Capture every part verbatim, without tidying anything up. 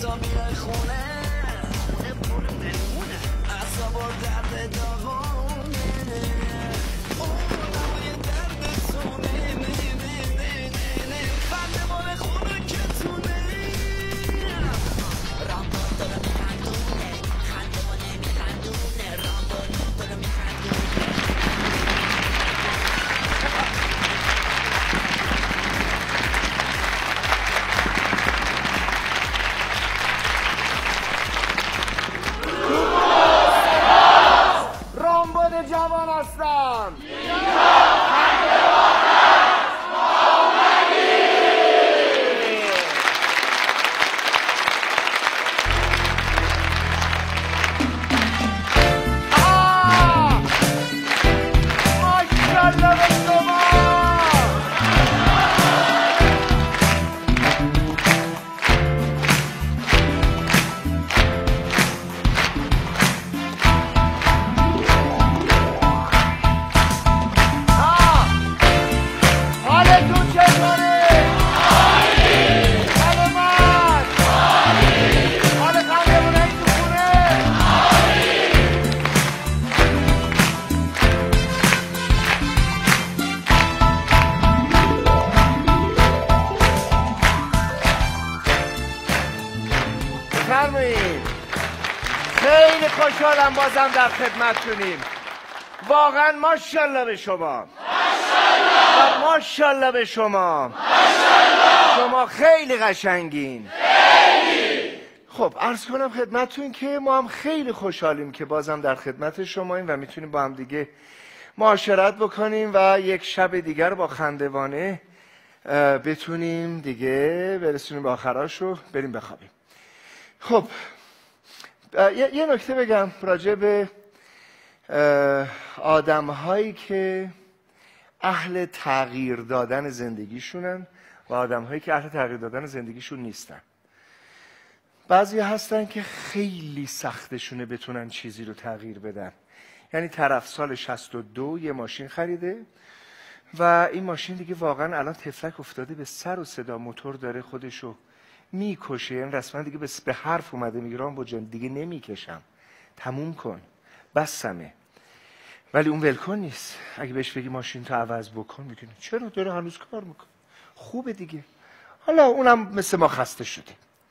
تا بیای خونه خونه پر دلمونه اعصاب و درد داغونه اون نوای دردتونه نه نه نه نه نه خنده مال خونه کتونه رامبو داره میخندونه خنده ما نمیخندونه رامبو داره میخندونه رامبد جوان هستم خیلی خوشحالم بازم در خدمتتونیم. واقعا ماشاءالله به شما، ماشاءالله و ماشاءالله به شما، ماشاءالله. شما خیلی قشنگین. خیلی. خب عرض کنم خدمتتون که ما هم خیلی خوشحالیم که بازم در خدمت شماییم و میتونیم با هم دیگه معاشرت بکنیم و یک شب دیگر با خندوانه بتونیم دیگه برسونیم به آخراش رو بریم بخوابیم. خب یه, یه نکته بگم راجع به آدم هایی که اهل تغییر دادن زندگیشونن و آدم هایی که اهل تغییر دادن زندگیشون نیستن. بعضی هستن که خیلی سختشونه بتونن چیزی رو تغییر بدن. یعنی طرف سال شصت و دو یه ماشین خریده و این ماشین دیگه واقعا الان تفلک افتاده به سر و صدا، موتور داره خودشو میکشه، این رسما دیگه به حرف اومده، میگه رامبو جان دیگه نمیکشم، تموم کن، بسمه. ولی اون ولکن نیست. اگه بهش بگی ماشین تو عوض بکن میگه چرا، داره هنوز کار میکنه، خوبه دیگه. حالا اونم مثل ما خسته شده.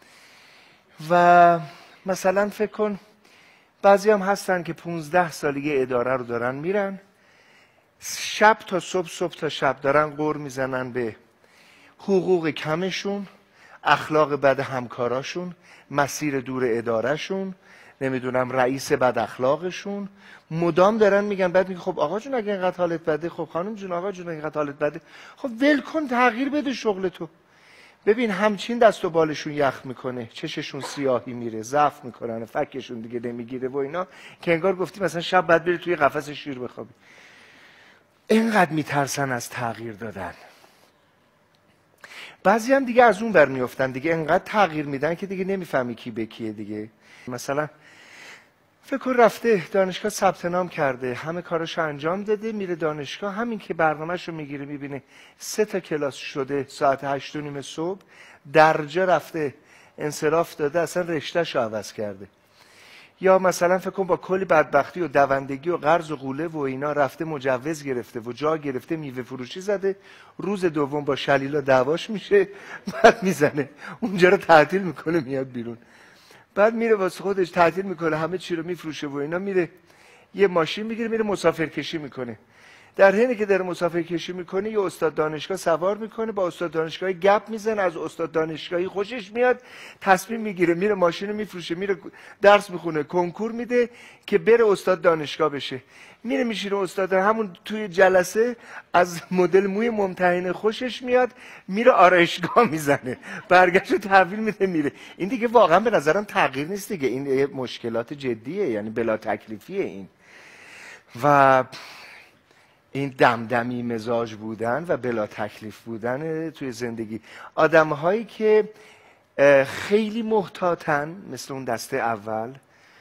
و مثلا فکر کن بعضی هم هستن که پونزده سالی اداره رو دارن میرن، شب تا صبح، صبح تا شب دارن غر میزنن به حقوق کمشون، اخلاق بد همکاراشون، مسیر دور ادارهشون، نمیدونم رئیس بد اخلاقشون، مدام دارن میگن. بعد میگه خب آقا جون اگه اینقدر حالت بده، خب خانم جون آقا جون اینقدر حالت بده، خب ول کن، تغییر بده شغل تو. ببین همچین دست و بالشون یخ میکنه، چششون سیاهی میره، ضعف میکنن، فکشون دیگه نمیگیره و اینا، که انگار گفتی مثلا شب بعد بری توی قفس شیر بخوابی. اینقدر میترسن از تغییر دادن. بعضی هم دیگه از اون بر میافتن، دیگه انقدر تغییر میدن که دیگه نمیفهمی کی به کیه دیگه. مثلا فکر کن رفته دانشگاه ثبت نام کرده، همه کاراشو انجام داده، میره دانشگاه، همین که برنامه‌شو میگیره میبینه سه تا کلاس شده ساعت هشت و نیم صبح، درجا رفته انصراف داده، اصلا رشته‌شو عوض کرده. یا مثلا فکر کن با کلی بدبختی و دوندگی و قرض و قوله و اینا رفته مجوز گرفته و جا گرفته میوه فروشی زده، روز دوم با شلیلا دعواش میشه، بعد میزنه اونجا رو تعطیل میکنه، میاد بیرون، بعد میره واسه خودش تعطیل میکنه، همه چی رو میفروشه و اینا، میره یه ماشین میگیره میره مسافرکشی میکنه. در حینی که داره مسافرکشی میکنه یه استاد دانشگاه سوار میکنه، با استاد دانشگاهی گپ میزنه، از استاد دانشگاهی خوشش میاد، تصمیم میگیره میره ماشین رو میفروشه، میره درس میخونه، کنکور میده که بره استاد دانشگاه بشه. میره میشینه استاد، همون توی جلسه از مدل موی ممتحنه خوشش میاد، میره آرایشگاه میزنه، برگشت تحویل میده میره. این دیگه واقعا به نظرم تغییر نیست دیگه، این مشکلات جدیه، یعنی بلا تکلیفیه این. و این دمدمی مزاج بودن و بلا تکلیف بودن توی زندگی. آدم هایی که خیلی محتاطن مثل اون دسته اول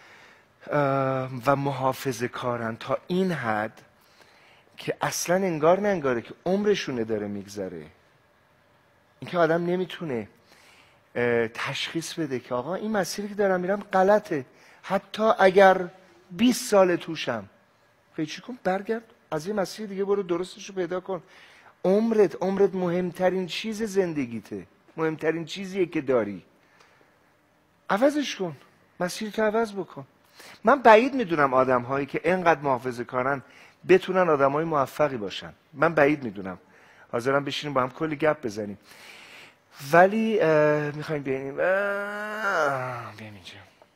و محافظه کارن تا این حد که اصلا انگار ننگاره که عمرشونه داره میگذره. اینکه آدم نمیتونه تشخیص بده که آقا این مسیری که دارم میرم غلطه، حتی اگر بیست سال توشم. پیچی کن، برگرد از این مسیر دیگه، برو درستش رو پیدا کن. عمرت عمرت مهمترین چیز زندگیته، مهمترین چیزیه که داری. عوضش کن، مسیر تو عوض بکن. من بعید میدونم آدم هایی که اینقدر محافظه کارن بتونن آدم های موفقی باشن. من بعید میدونم. حاضرم بشینیم با هم کلی گپ بزنیم. ولی میخوایم بیاییم بیاییم اینجا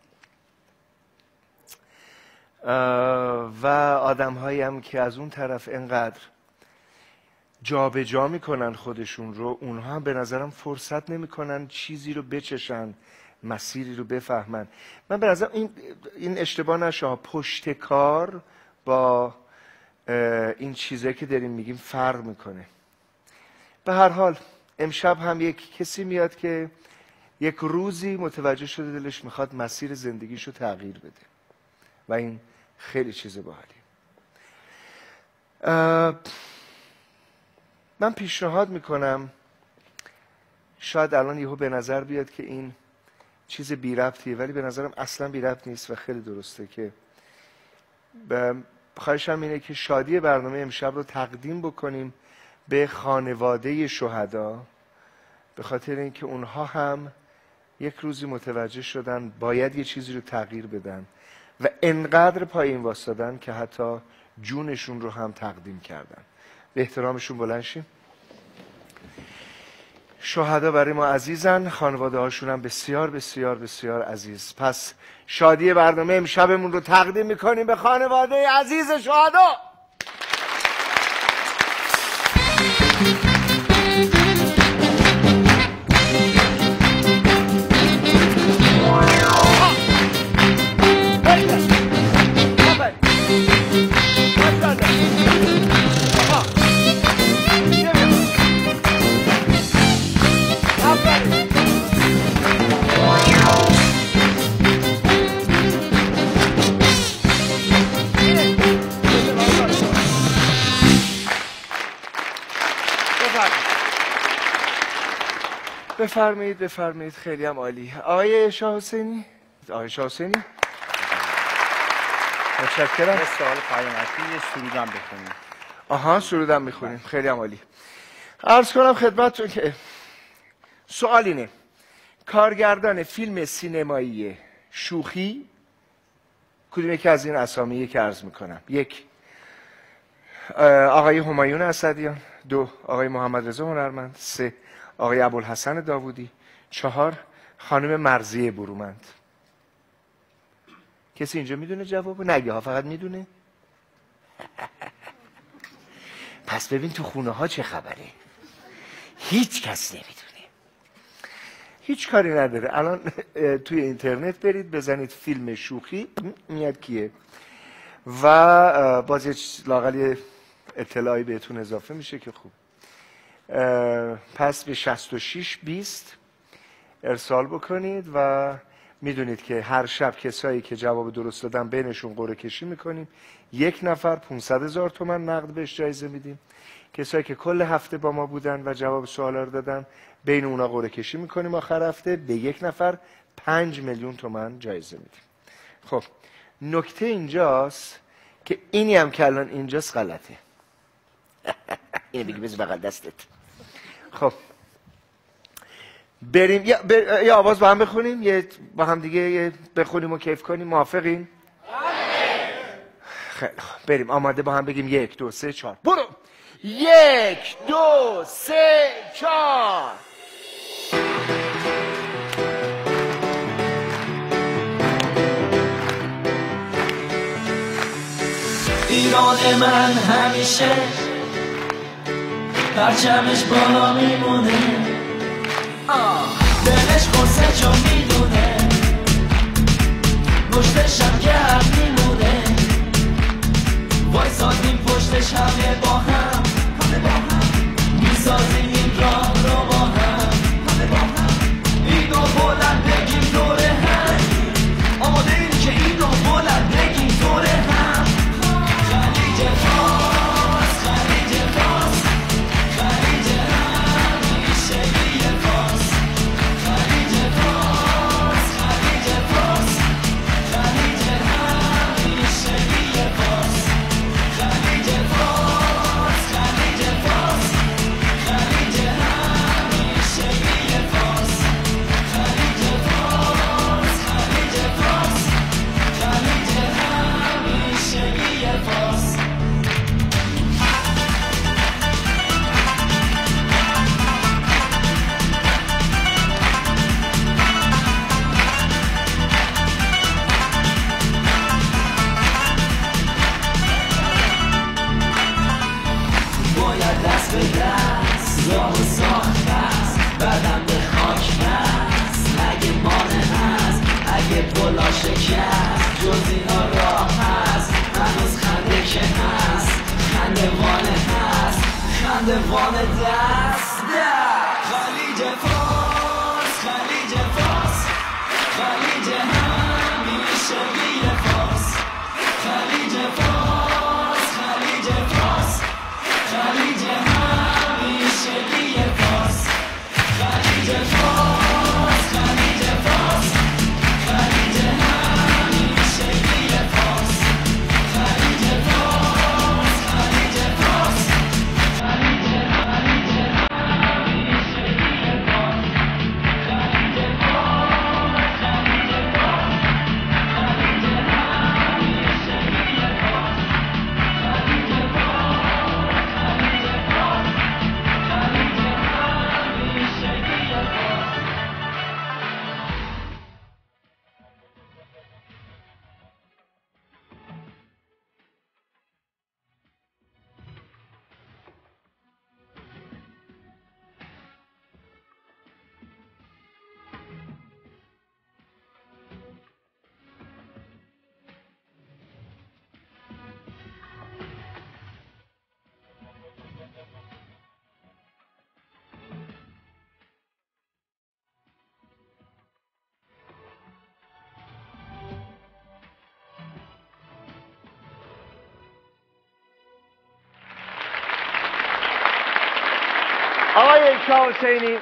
و آدم هایی هم که از اون طرف اینقدر جا به جا میکنن خودشون رو، اونها هم به نظرم فرصت نمیکنن چیزی رو بچشن، مسیری رو بفهمن. من به نظرم این, این اشتباه نشه، پشت کار با این چیزایی که داریم میگیم فرق میکنه. به هر حال امشب هم یک کسی میاد که یک روزی متوجه شده دلش میخواد مسیر زندگیشو تغییر بده و این خیلی چیز باحالیه. من پیشنهاد میکنم، شاید الان یهو به نظر بیاد که این چیز بی ربطیه، ولی به نظرم اصلا بی ربط نیست و خیلی درسته که خواهشم اینه که شادی برنامه امشب رو تقدیم بکنیم به خانواده شهدا، به خاطر اینکه اونها هم یک روزی متوجه شدن باید یه چیزی رو تغییر بدن و انقدر پایین واسادن که حتی جونشون رو هم تقدیم کردن. به احترامشون بلند شیم. شهدا برای ما عزیزن، خانواده هاشون هم بسیار بسیار بسیار عزیز. پس شادی برنامه امشبمون رو تقدیم میکنیم به خانواده عزیز شهدا. بفرمایید بفرمایید. خیلی هم عالی. آقای شاه حسینی، آقای شاه حسینی متشکرم. یه سوال پیامکی، یه سرودم بخونیم. آها، سرودم میخونیم. خیلی هم عالی. عرض کنم خدمتتون که سوال اینه، کارگردان فیلم سینمایی شوخی کدوم یکی از این اسامی که عرض میکنم؟ یک، آقای همایون اسدیان. دو، آقای محمد رضا هنرمند. سه، آقای ابوالحسن داوودی. چهار، خانم مرضیه برومند. کسی اینجا میدونه جوابو؟ نگه ها، فقط میدونه. پس ببین تو خونه ها چه خبره. هیچ کس نمیدونه. هیچ کاری نداره. الان توی اینترنت برید بزنید فیلم شوخی، میاد کیه و باز یه لااقل اطلاعی بهتون اضافه میشه که خوب. پس به شصت و شش بیست ارسال بکنید و میدونید که هر شب کسایی که جواب درست دادن بینشون قرعه کشی میکنیم. یک نفر پانصد هزار تومان نقد بهش جایزه میدیم. کسایی که کل هفته با ما بودن و جواب سوالا رو دادن بین اونا قرعه کشی میکنیم. آخر هفته به یک نفر پنج میلیون تومان جایزه میدیم. خب نکته اینجاست که اینی هم که الان اینجاست غلطه. اینو بگی بذار بغل دستت. خب بریم یا, بر... یا آواز با هم بخونیم، یه با هم دیگه یه بخونیم و کیف کنیم. موافقین؟ خیلی خب بریم. آماده؟ با هم بگیم یک دو سه چهار. برو. یک دو سه چهار. ایران من همیشه پرچمش بالا میمونه، دلش خسته چون میدونه، پشتش هم گرد میمونه، وایسادیم پشتش همه با هم، میسازیم این راه رو با هم، اینو بلند بگیم دور هم، آماده این که اینو بلند بگیم دور هم. خلیج فارس، خلیج فارس، خلیج همیشگی فارس، خلیج شکست جز اینا راه هست هنوز خنده که هست خنده وانه هست خنده وانه دست در خلیج فارس خلیج فارس خلیج همیشه غیر فارس خلیج فارس خلیج فارس خلیج همیشه غیر فارس خلیج فارس خلیج فارس خلیج همیشه غیر فارس خلیج فارس خلیج فارس خلیج خلیج همیشه غیر فارس خلیج فارس خلیج فارس خلیج همیشه غیر فارس خلیج فارس خلیج فارس خلیج همیشه غیر فارس آقای شاه حسینی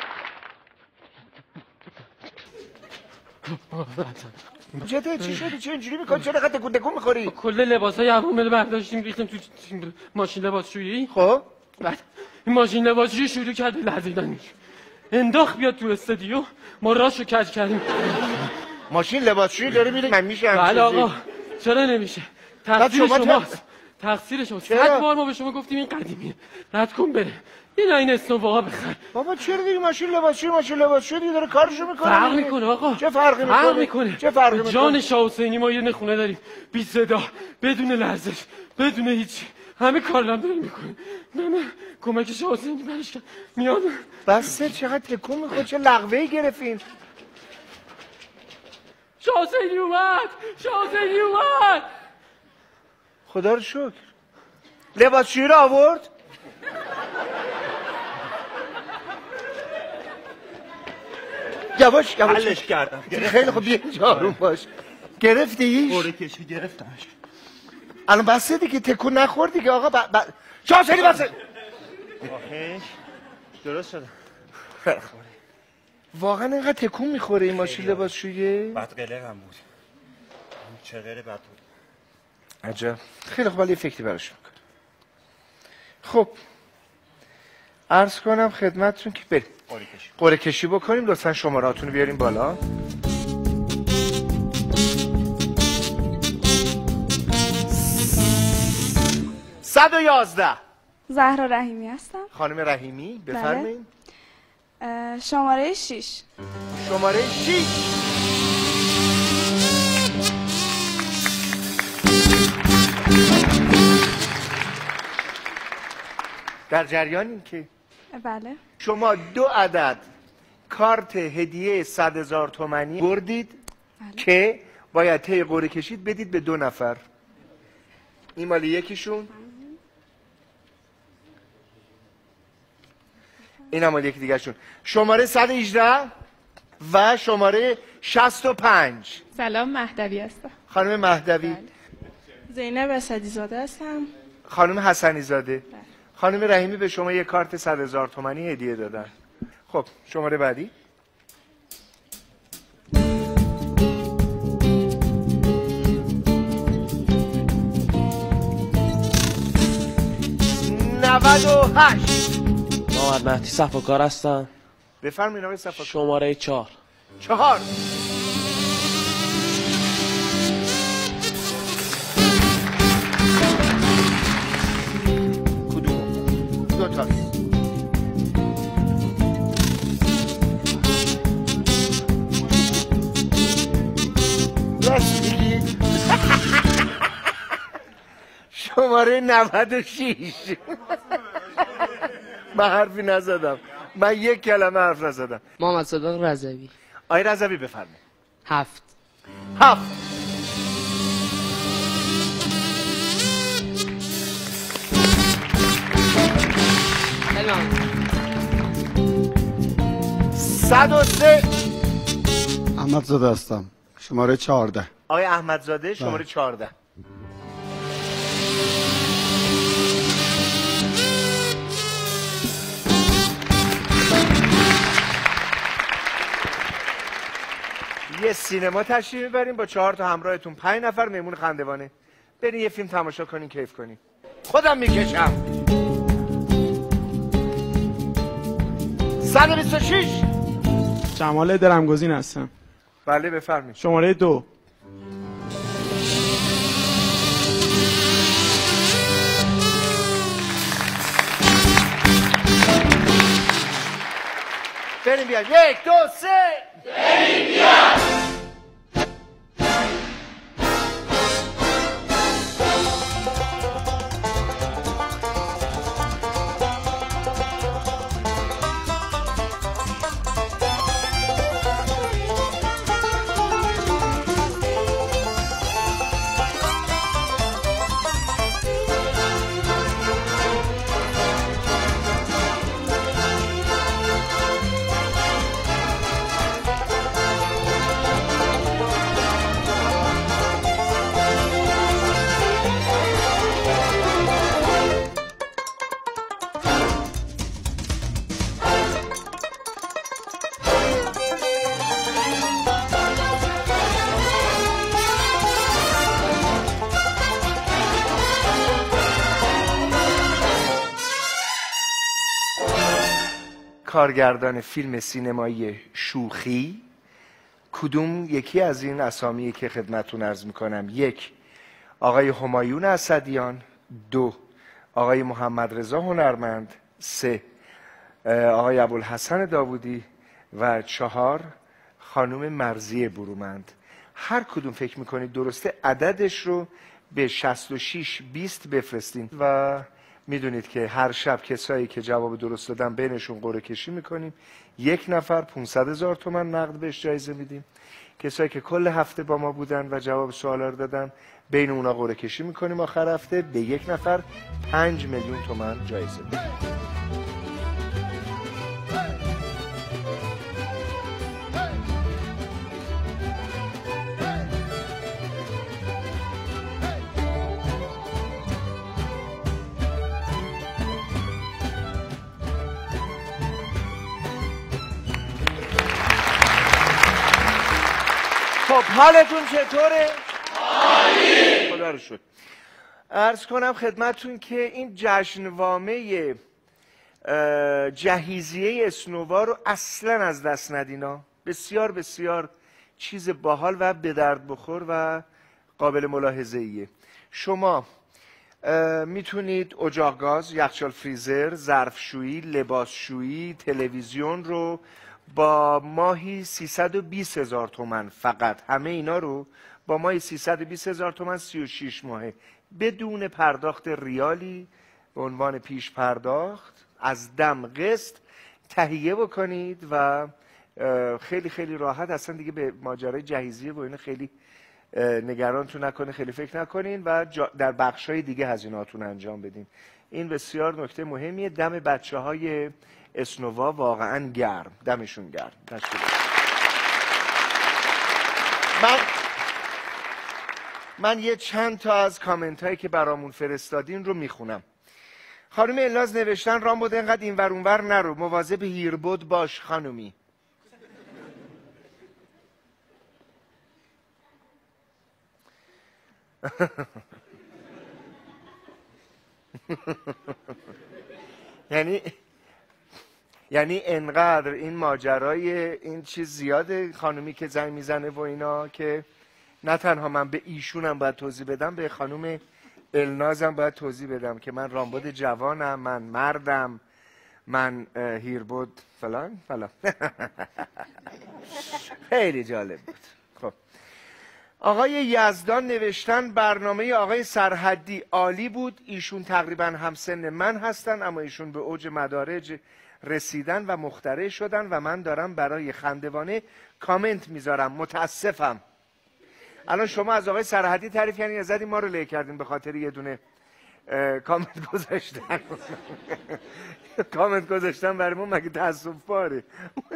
جده چی شدی؟ چه اینجوری میکنی؟ چرا قد تکون تکون میخوری؟ کل لباسای عوامل برداشتیم ریختیم تو ماشین لباسشویی. خب بعد این ماشین لباسشویی شروع کرد به لرزیدن، انداخت بیاد تو استودیو، ما راشو کج کردیم. ماشین لباسشویی داره میره من میشه همچین بله آقا چرا نمیشه؟ تقصیر شما شماست، تقصیر شماست. صد بار ما به شما گفتیم این قدیمیه، رد کن بره، یه لاین اسنووا بخر. بابا چرا دیگه ماشین لباسشویی ماشین لباسشویی دیگه داره کارشو میکنه؟ فرق میکنه آقا. چه فرقی میکنه؟ فرق میکنه. چه فرقی میکنه؟ جان شاه حسینی ما یه نخونه داریم بی صدا، بدون لرزش، بدون هیچی، همه کارلم داره میکنه. نه نه کمک شاه حسینی برش کرد میاد. بسه چقدر تکون میخوره، چه لغوه‌ای گرفتین؟ شاه حسینی اومد، شاه حسینی اومد. خدا رو شکر. لباسشویی رو آورد؟ یواش یواش حلش کردم. خیلی خوب بیا اینجا آروم باش. گرفتیش؟ قره کشی گرفتمش. الان بسه دیگه تکون نخور دیگه آقا. ب... ب... شاه حسینی بسه. آخه درست شد. واقعا اینقدر تکون میخوره این ماشین لباسشویی؟ بعد قلقم بود. چه قله بد بود. عجب. خیلی خوب ولی فکری براش میکنم. خب عرض کنم خدمتتون که بریم قره کشی قره کشی بکنیم. لطفا شمارهاتون رو بیاریم بالا. صد و یازده. زهرا رحیمی هستم. خانم رحیمی بفرمایید. اه، شماره شیش. شماره شیش. در جریانیم که بله. شما دو عدد کارت هدیه صد هزار تومانی بردید بله. که باید طی قرعه کشید بدید به دو نفر. این مال یکیشون، این هم مال یکی دیگرشون. شماره صد و هجده و شماره شصت و پنج. سلام مهدوی هستم. خانم مهدوی. زینب اسدی زاده هستم. خانم حسنی زاده. خانم رحیمی به شما یک کارت صد هزار تومانی هدیه دادن. خب شماره بعدی. نود و هشت. محمد مهدی صفاکار هستم. بفرمایید آقای صفاکار. شماره چهار. چهار. کدوم؟ دو تا. راست میگی؟ شماره نود و شیش. من حرفی نزدم، من یک کلمه حرف نزدم. محمد صادق رضوی. آقای رضوی بفرمایید. هفت. هفت. صد و سه. احمدزاده هستم، شماره چهارده. آقای احمدزاده شماره چهارده. یه سینما تشریف میبریم با چهار تا همراهتون، پنج نفر مهمون خندوانه. برین یه فیلم تماشا کنین، کیف کنین. خودم میکشم. صد و بیست و شش. جمال درمگزین هستم. بله بفرمایید. شماره دو. بریم بیایم. یک دو سه. بریم بیایم. کارگردان فیلم سینمایی شوخی کدوم یکی از این اسامی که خدمتتون عرض میکنم؟ یک، آقای همایون اسدیان. دو، آقای محمد رضا هنرمند. سه، آقای ابوالحسن داوودی. و چهار، خانم مرضیه برومند. هر کدوم فکر میکنید درسته عددش رو به شصت و شش بیست بفرستین و میدونید که هر شب کسایی که جواب درست دادن بینشون قرعه کشی میکنیم. یک نفر پانصد هزار تومان نقد بهش جایزه میدیم. کسایی که کل هفته با ما بودن و جواب سوالا رو دادن بین اونا قرعه کشی میکنیم. آخر هفته به یک نفر پنج میلیون تومان جایزه میدیم. خب حالتون چطوره؟ عالی. خدا رو شکر. عرض کنم خدمتتون که این جشنوامه جهیزیه اسنووا رو اصلا از دست ندینا. بسیار بسیار چیز باحال و به درد بخور و قابل ملاحظه ایه. شما میتونید اجاق گاز، یخچال فریزر، ظرفشویی، لباسشویی، تلویزیون رو با ماهی سیصد و بیست هزار تومان فقط، همه اینا رو با ماهی سیصد و بیست هزار تومان سی و شش ماهه بدون پرداخت ریالی به عنوان پیش پرداخت از دم قسط تهیه بکنید و خیلی خیلی راحت، اصلا دیگه به ماجرای جهیزیه و اینا خیلی نگرانتون نکنه، خیلی فکر نکنین و در بخشای دیگه هزینه‌هاتون انجام بدین. این بسیار نکته مهمیه. دم بچه های اسنووا واقعا گرم، دمشون گرم. من من یه چند تا از کامنت هایی که برامون فرستادین رو میخونم. خانم الناز نوشتن رامبد انقدر این ور اون ور نرو، مواظب هیربود باش خانومی. یعنی یعنی انقدر این ماجرای این چیز زیاده خانومی که زنگ میزنه و اینا که نه تنها من به ایشونم باید توضیح بدم، به خانم النازم باید توضیح بدم که من رامبد جوانم، من مردم، من هیربود فلان فلان. خیلی جالب بود. خب آقای یزدان نوشتن برنامه آقای سرحدی عالی بود. ایشون تقریبا همسن من هستن اما ایشون به اوج مدارج رسیدن و مخترع شدن و من دارم برای خندوانه کامنت میذارم. متاسفم. الان شما از آقای سرحدی تعریف کردین، ازدی ما رو له کردین به خاطر یه دونه کامنت گذاشتن کامنت گذاشتن برامون مگه تأسف باره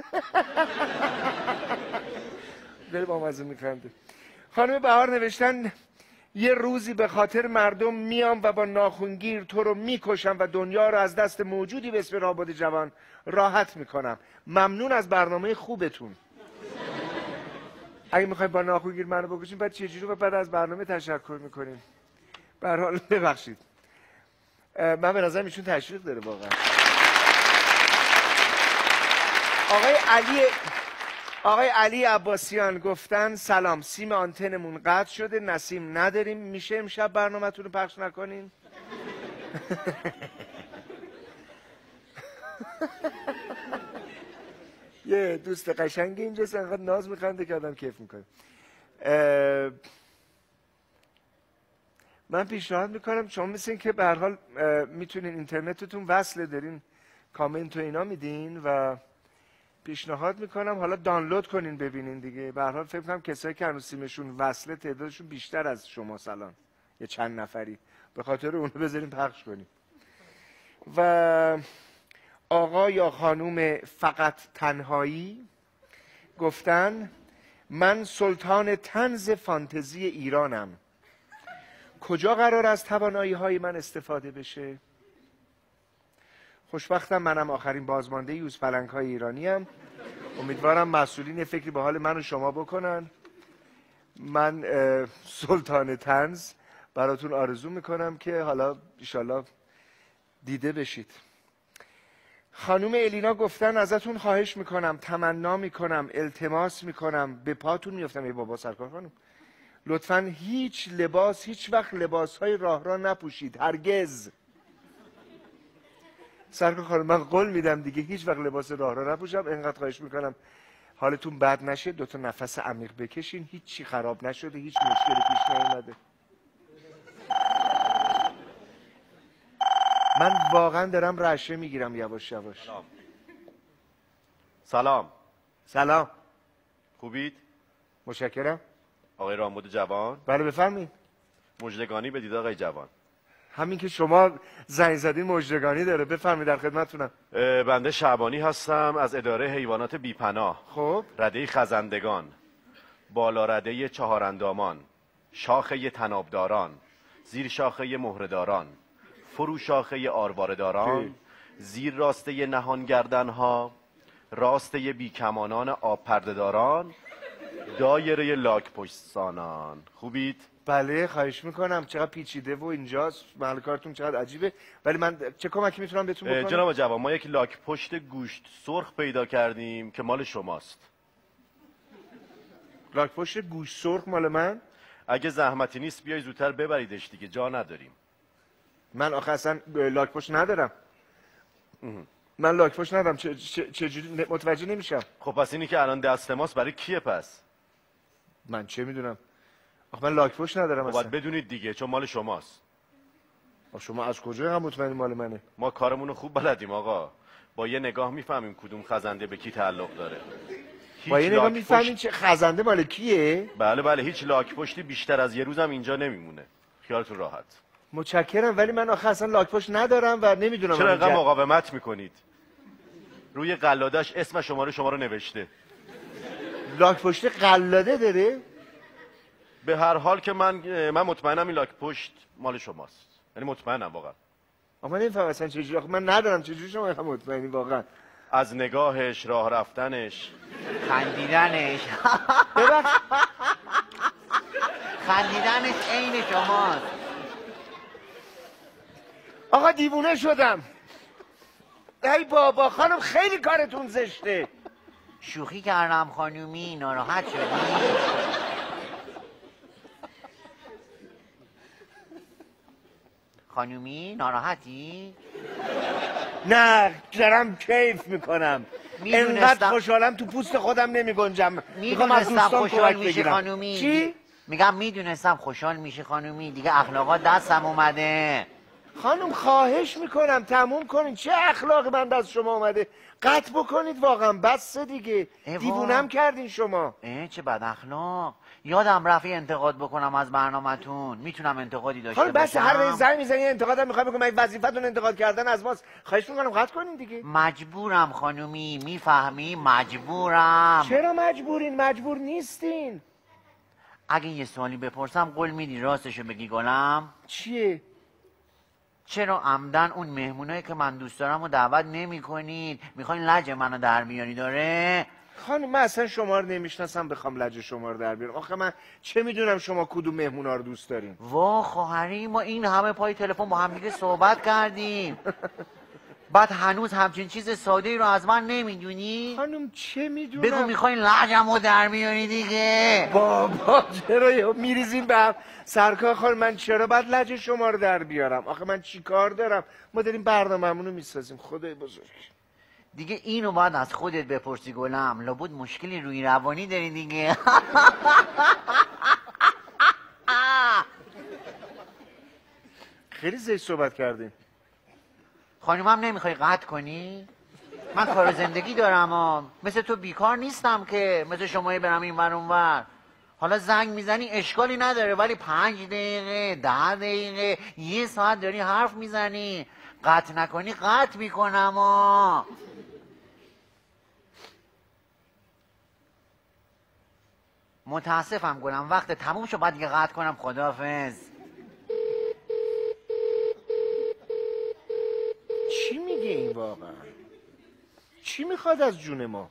خیلی با مزه میخنده. خانم بهار نوشتن یه روزی به خاطر مردم میام و با ناخونگیر تو رو میکشم و دنیا رو از دست موجودی به اسم رابط جوان راحت میکنم. ممنون از برنامه خوبتون. اگه میخوایم با ناخونگیر منو بکشیم بعد چجوری و بعد از برنامه تشکر میکنیم؟ به هر حال ببخشید. من به نظرم ایشون تشویق داره واقعا. آقای علی آقای علی عباسیان گفتن سلام، سیم آنتنمون قطع شده، نسیم نداریم، میشه امشب برنامه‌تون رو پخش نکنین؟ یه دوست قشنگی اینجاست انقدر ناز میخنده که آدم کیف میکنه. من پیشنهاد میکنم شما مثل این که به هر حال میتونین اینترنتتون وصله دارین کامنت و اینا میدین و پیشنهاد میکنم حالا دانلود کنین ببینین دیگه. به هر حال فکر کنم کسایی که هنوز سیمشون وصله تعدادشون بیشتر از شما سالان یه چند نفری، به خاطر اونو بذارین پخش کنیم. و آقا یا خانوم فقط تنهایی گفتن من سلطان طنز فانتزی ایرانم، کجا قرار از توانایی های من استفاده بشه؟ خوشبختم منم آخرین بازمانده یوز پلنگ های ایرانی ام. امیدوارم مسئولین فکری به حال من و شما بکنن. من سلطان طنز براتون آرزو میکنم که حالا انشالله دیده بشید. خانوم الینا گفتن ازتون خواهش میکنم، تمنا میکنم، التماس میکنم، به پاتون میافتم. ای بابا سرکار خانم، لطفاً هیچ لباس هیچ وقت لباس های راه را نپوشید، هرگز. سرکار خانم من قول میدم دیگه هیچ وقت لباس راه را نپوشم. اینقدر خواهش میکنم حالتون بد نشه، دو تا نفس عمیق بکشین، هیچ چی خراب نشده، هیچ مشکلی پیش نیومده. من واقعا دارم رعشه میگیرم یواش یواش. سلام. سلام. سلام. خوبید؟ متشکرم. آقای رامبد جوان؟ بله بفرمایید. مژدگانی بدید آقای جوان. همین که شما زنگ زدین مژدگانی داره. بفرمایید در خدمتتونم. بنده شعبانی هستم از اداره حیوانات بیپناه. خب رده خزندگان، بالا رده چهاراندامان، شاخه تنابداران، زیر شاخه مهره‌داران، فرو شاخه آروارداران، زیر راسته نهانگردنها، راسته بیکمانان آب پرده‌داران، دایره لاک پشتسانان. خوبید؟ بله خواهش میکنم. چقدر پیچیده و اینجاست، محل کارتون چقدر عجیبه، ولی من چه کمکی میتونم بهتون بکنم؟ جناب جوان ما یک لاک پشت گوشت سرخ پیدا کردیم که مال شماست. لاک پشت گوشت سرخ مال من؟ اگه زحمتی نیست بیای زودتر ببریدش دیگه، جا نداریم. من آخه اصلا لاک پشت ندارم. من لاک پشت ندارم. چه چجوری متوجه نمیشم؟ خب پس اینی که الان دست ماست برای کیه پس؟ من چه میدونم؟ آخه من لاک پشت ندارم خب اصلا. باید بدونید دیگه چون مال شماست. شما از کجا هم مطمئنی مال منه؟ ما کارمون رو خوب بلدیم آقا. با یه نگاه میفهمیم کدوم خزنده به کی تعلق داره. با یه نگاه میفهمین چه خزنده مال کیه؟ بله بله هیچ لاک پشتی بیشتر از یه روزم اینجا نمیمونه. خیالتون راحت. متشکرم ولی من آخه اصلا لاک پشت ندارم و نمیدونم. چرا اینقدر مقاومت میکنید؟ روی قلادش اسم شماره شما رو نوشته. لاک پشت قلاده داره؟ به هر حال که من من مطمئنم این لاک پشت مال شماست. یعنی مطمئنم واقعا. آخه من نمیفهمم اصلا چجوری. آخه من ندارم. چجوری شما هم مطمئنی واقعا؟ از نگاهش، راه رفتنش، خندیدنش. ببخش. خندیدنش عین شماست. آقا دیوونه شدم. ای بابا خانم خیلی کارتون زشته. شوخی کردم خانومی، ناراحت شدی؟ خانومی ناراحتی؟ نه دارم کیف میکنم. میدونستم انقدر خوشحالم تو پوست خودم نمی گنجم. میدونستم خوشحال میشی خانومی. چی؟ میگم میدونستم خوشحال میشی خانومی، دیگه اخلاقات دستم اومده. خانم خواهش میکنم تموم کنین. چه اخلاقی من دست شما اومده؟ قطع بکنید واقعا، بس دیگه. دیوونم کردین شما. اه چه بد اخلاق. یادم رفت انتقاد بکنم از برنامه‌تون. میتونم انتقادی داشته حالا بس باشم؟ هر وقت زنگ میزنی انتقادم میخوای بکنم، وظیفتون انتقاد کردن از ماست. خواهش میکنم قطع کنین دیگه. مجبورم خانومی، میفهمی؟ مجبورم. چرا مجبورین؟ مجبور نیستین. اگه یه سوالی بپرسم قول میدی راستشو بگی گلم؟ چیه؟ چرا عمدن اون مهمونایی که من دوست دارم رو دعوت نمی کنید؟ میخواین لج منو در بیاری داره؟ خانم من اصلا شما رو نمیشناسم بخوام لج شما رو در بیارم. آخه من چه میدونم شما کدوم مهمونا رو دوست دارین؟ وا خواهری، ما این همه پای تلفن با هم دیگه صحبت کردیم. بعد هنوز همچین چیز ساده ای رو از من نمیدونی؟ خانم چه میدونم؟ بگو میخواین لجم رو در بیاری دیگه. بابا چرا میریزین به هم؟ سرکار خانم من چرا باید لج شما رو در بیارم؟ آخه من چی کار دارم؟ ما داریم برنامه‌مون رو میسازیم. خدای بزرگ. دیگه اینو باید از خودت بپرسی گلم. لابد مشکلی روی روانی داری دیگه. خیلی زیاد صحبت کردیم. خانومم نمیخوای قطع کنی؟ من کار زندگی دارم ها. مثل تو بیکار نیستم که مثل شما برم این ور اون ور. حالا زنگ میزنی اشکالی نداره، ولی پنج دقیقه ده دقیقه یه ساعت داری حرف میزنی. قطع نکنی قطع میکنم ها. متاسفم گلم، وقت تموم شد، باید دیگه قطع کنم. خداحافظ. چی میگه این واقعا؟ چی میخواد از جون ما؟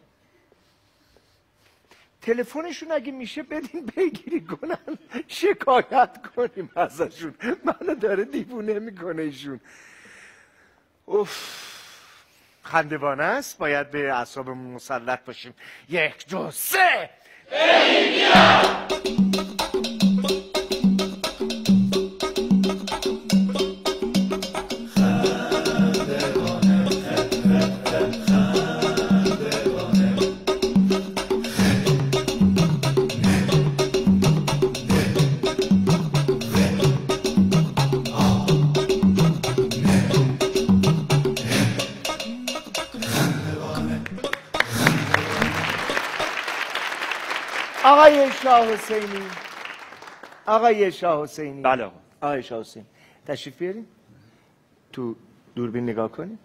تلفنشون اگه میشه بدین بگیری کنن شکایت کنیم ازشون. منو داره دیوونه میکنه ایشون. اوف خندوانه است، باید به اعصابمون مسلط باشیم. یک دو سه آقای شاه حسینی، آقای شاه حسینی. بله آقا. آقای شاه حسینی تشریف بیارین تو دوربین نگاه کنین.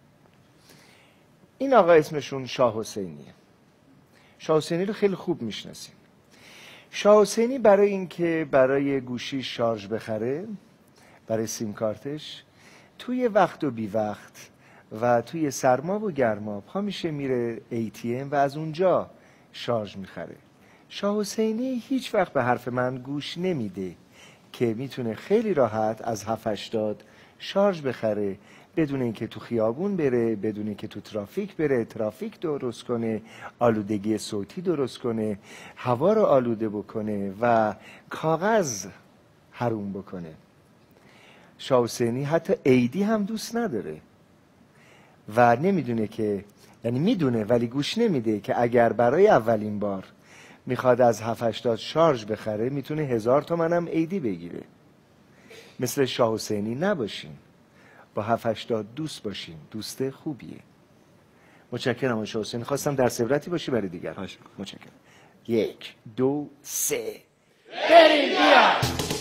این آقا اسمشون شاه حسینیه. شاه حسینی رو خیلی خوب میشناسیم. شاه حسینی برای اینکه برای گوشی شارژ بخره، برای سیم کارتش، توی وقت و بی وقت و توی سرما و گرما پا میشه میره ای تی ام و از اونجا شارژ میخره. شاه حسینی هیچ وقت به حرف من گوش نمیده که میتونه خیلی راحت از هفت هشتاد شارژ بخره بدون اینکه تو خیابون بره، بدون اینکه تو ترافیک بره، ترافیک درست کنه، آلودگی صوتی درست کنه، هوا رو آلوده بکنه و کاغذ حروم بکنه. شاه حسینی حتی عیدی هم دوست نداره و نمیدونه که، یعنی میدونه ولی گوش نمیده که اگر برای اولین بار میخواد از هفت هشتاد شارژ بخره میتونه هزار تومن هم عیدی بگیره. مثل شاه حسینی نباشین، با هفت هشتاد دوست باشین، دوست خوبیه. متشکرم شاه حسینی، خواستم در عبرتی باشی برای دیگر. متشکرم. یک دو سه بریم بیا.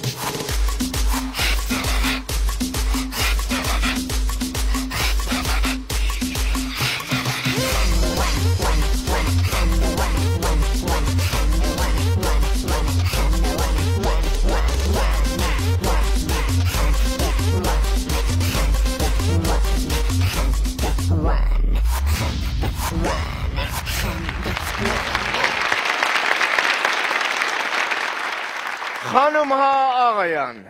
خانم ها آقایان،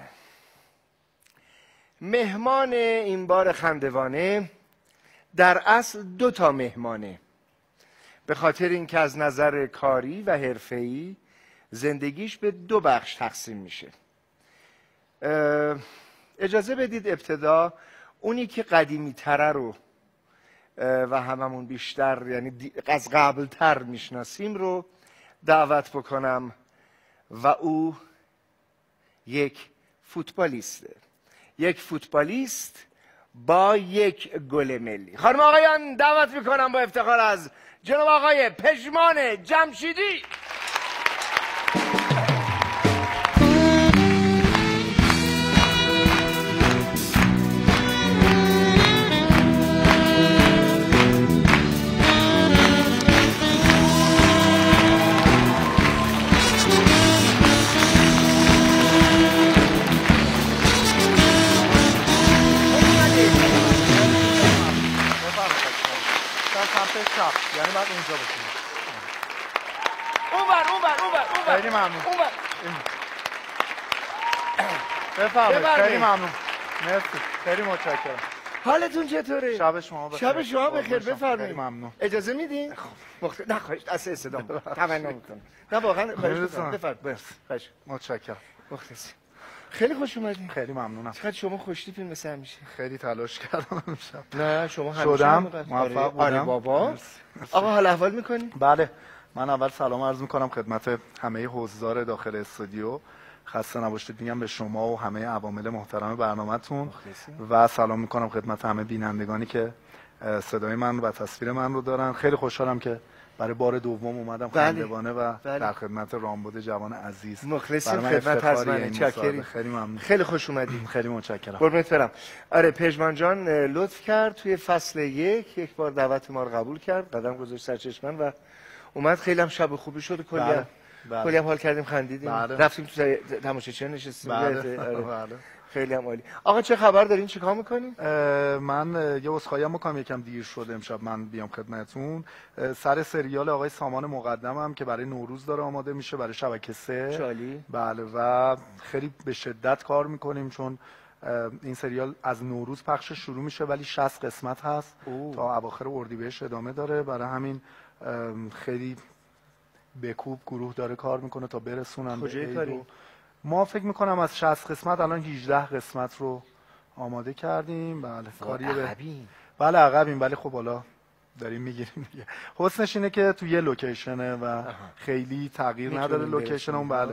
مهمان این بار خندوانه در اصل دو تا مهمانه، به خاطر اینکه از نظر کاری و حرفه‌ای زندگیش به دو بخش تقسیم میشه. اجازه بدید ابتدا اونی که قدیمی تره رو و هممون بیشتر یعنی از قبل تر میشناسیم رو دعوت بکنم و او یک فوتبالیسته. یک فوتبالیست با یک گل ملی. خانم آقایان دعوت میکنم با افتخار از جناب آقای پژمان جمشیدی. یعنی بعد اونجا بشیم. اونور اونور اونور اونور. خیلی ممنون. اونور. بفرمایید. بفرمایید. خیلی ممنون. مرسی. خیلی متشکرم. حالتون چطوره؟ شب شما بخیر. شب شما بخیر. بفرمایید. خیلی ممنون. اجازه میدین؟ خب نه خواهش اصلا استدام تمنا میکنم. نه واقعا خواهش میکنم. بفرمایید. مرسی. خواهش. متشکرم. مخلص. خیلی خوش اومدین. خیلی ممنونم. چقدر شما خوشتیپین مثل همیشه. خیلی تلاش کردم امشب. نه شما همیشه شدم. موفق بودم. آره بابا. آقا حال احوال میکنی؟ بله. من اول سلام عرض میکنم خدمت همه حضار داخل استودیو. خسته نباشید میگم به شما و همه عوامل محترم برنامه‌تون و سلام میکنم خدمت همه بینندگانی که صدای من و تصویر من رو دارن. خیلی خوشحالم که برای بار دوم اومدم خندوانه و بله. در خدمت رامبد جوان عزیز. مخلصیم خدمت هستم. چاکری. خیلی ممنون. خیلی خوش اومدید. خیلی متشکرم. قربونت برم. آره پژمان جان لطف کرد توی فصل یک یک بار دعوت ما رو قبول کرد، قدم گذاشت سر چشمن و اومد. خیلی هم شب خوبی شد. کلی بله. بله. کلی هم حال کردیم خندیدیم. بله. رفتیم تو تماشاچی نشستیم. بله. آره. بله. خیلی هم عالی. آقا چه خبر دارین؟ چیکار میکنین؟ من یه عذرخواهی هم میکنم یکم دیر شده امشب من بیام خدمتتون. سر سریال آقای سامان مقدمم که برای نوروز داره آماده میشه برای شبکه سه. چالی. بله و خیلی به شدت کار میکنیم چون این سریال از نوروز پخش شروع میشه ولی شصت قسمت هست اوه. تا اواخر اردیبهشت ادامه داره. برای همین خیلی بکوب گروه داره کار میکنه تا برسونن کجای کاری؟ ما فکر میکنم از شصت قسمت الان هجده قسمت رو آماده کردیم. بله کاری به بله عقبیم ولی خب حالا داریم میگیریم دیگه. حسنش اینه که تو یه لوکیشنه و آها. خیلی تغییر نداره لوکیشن اون. بله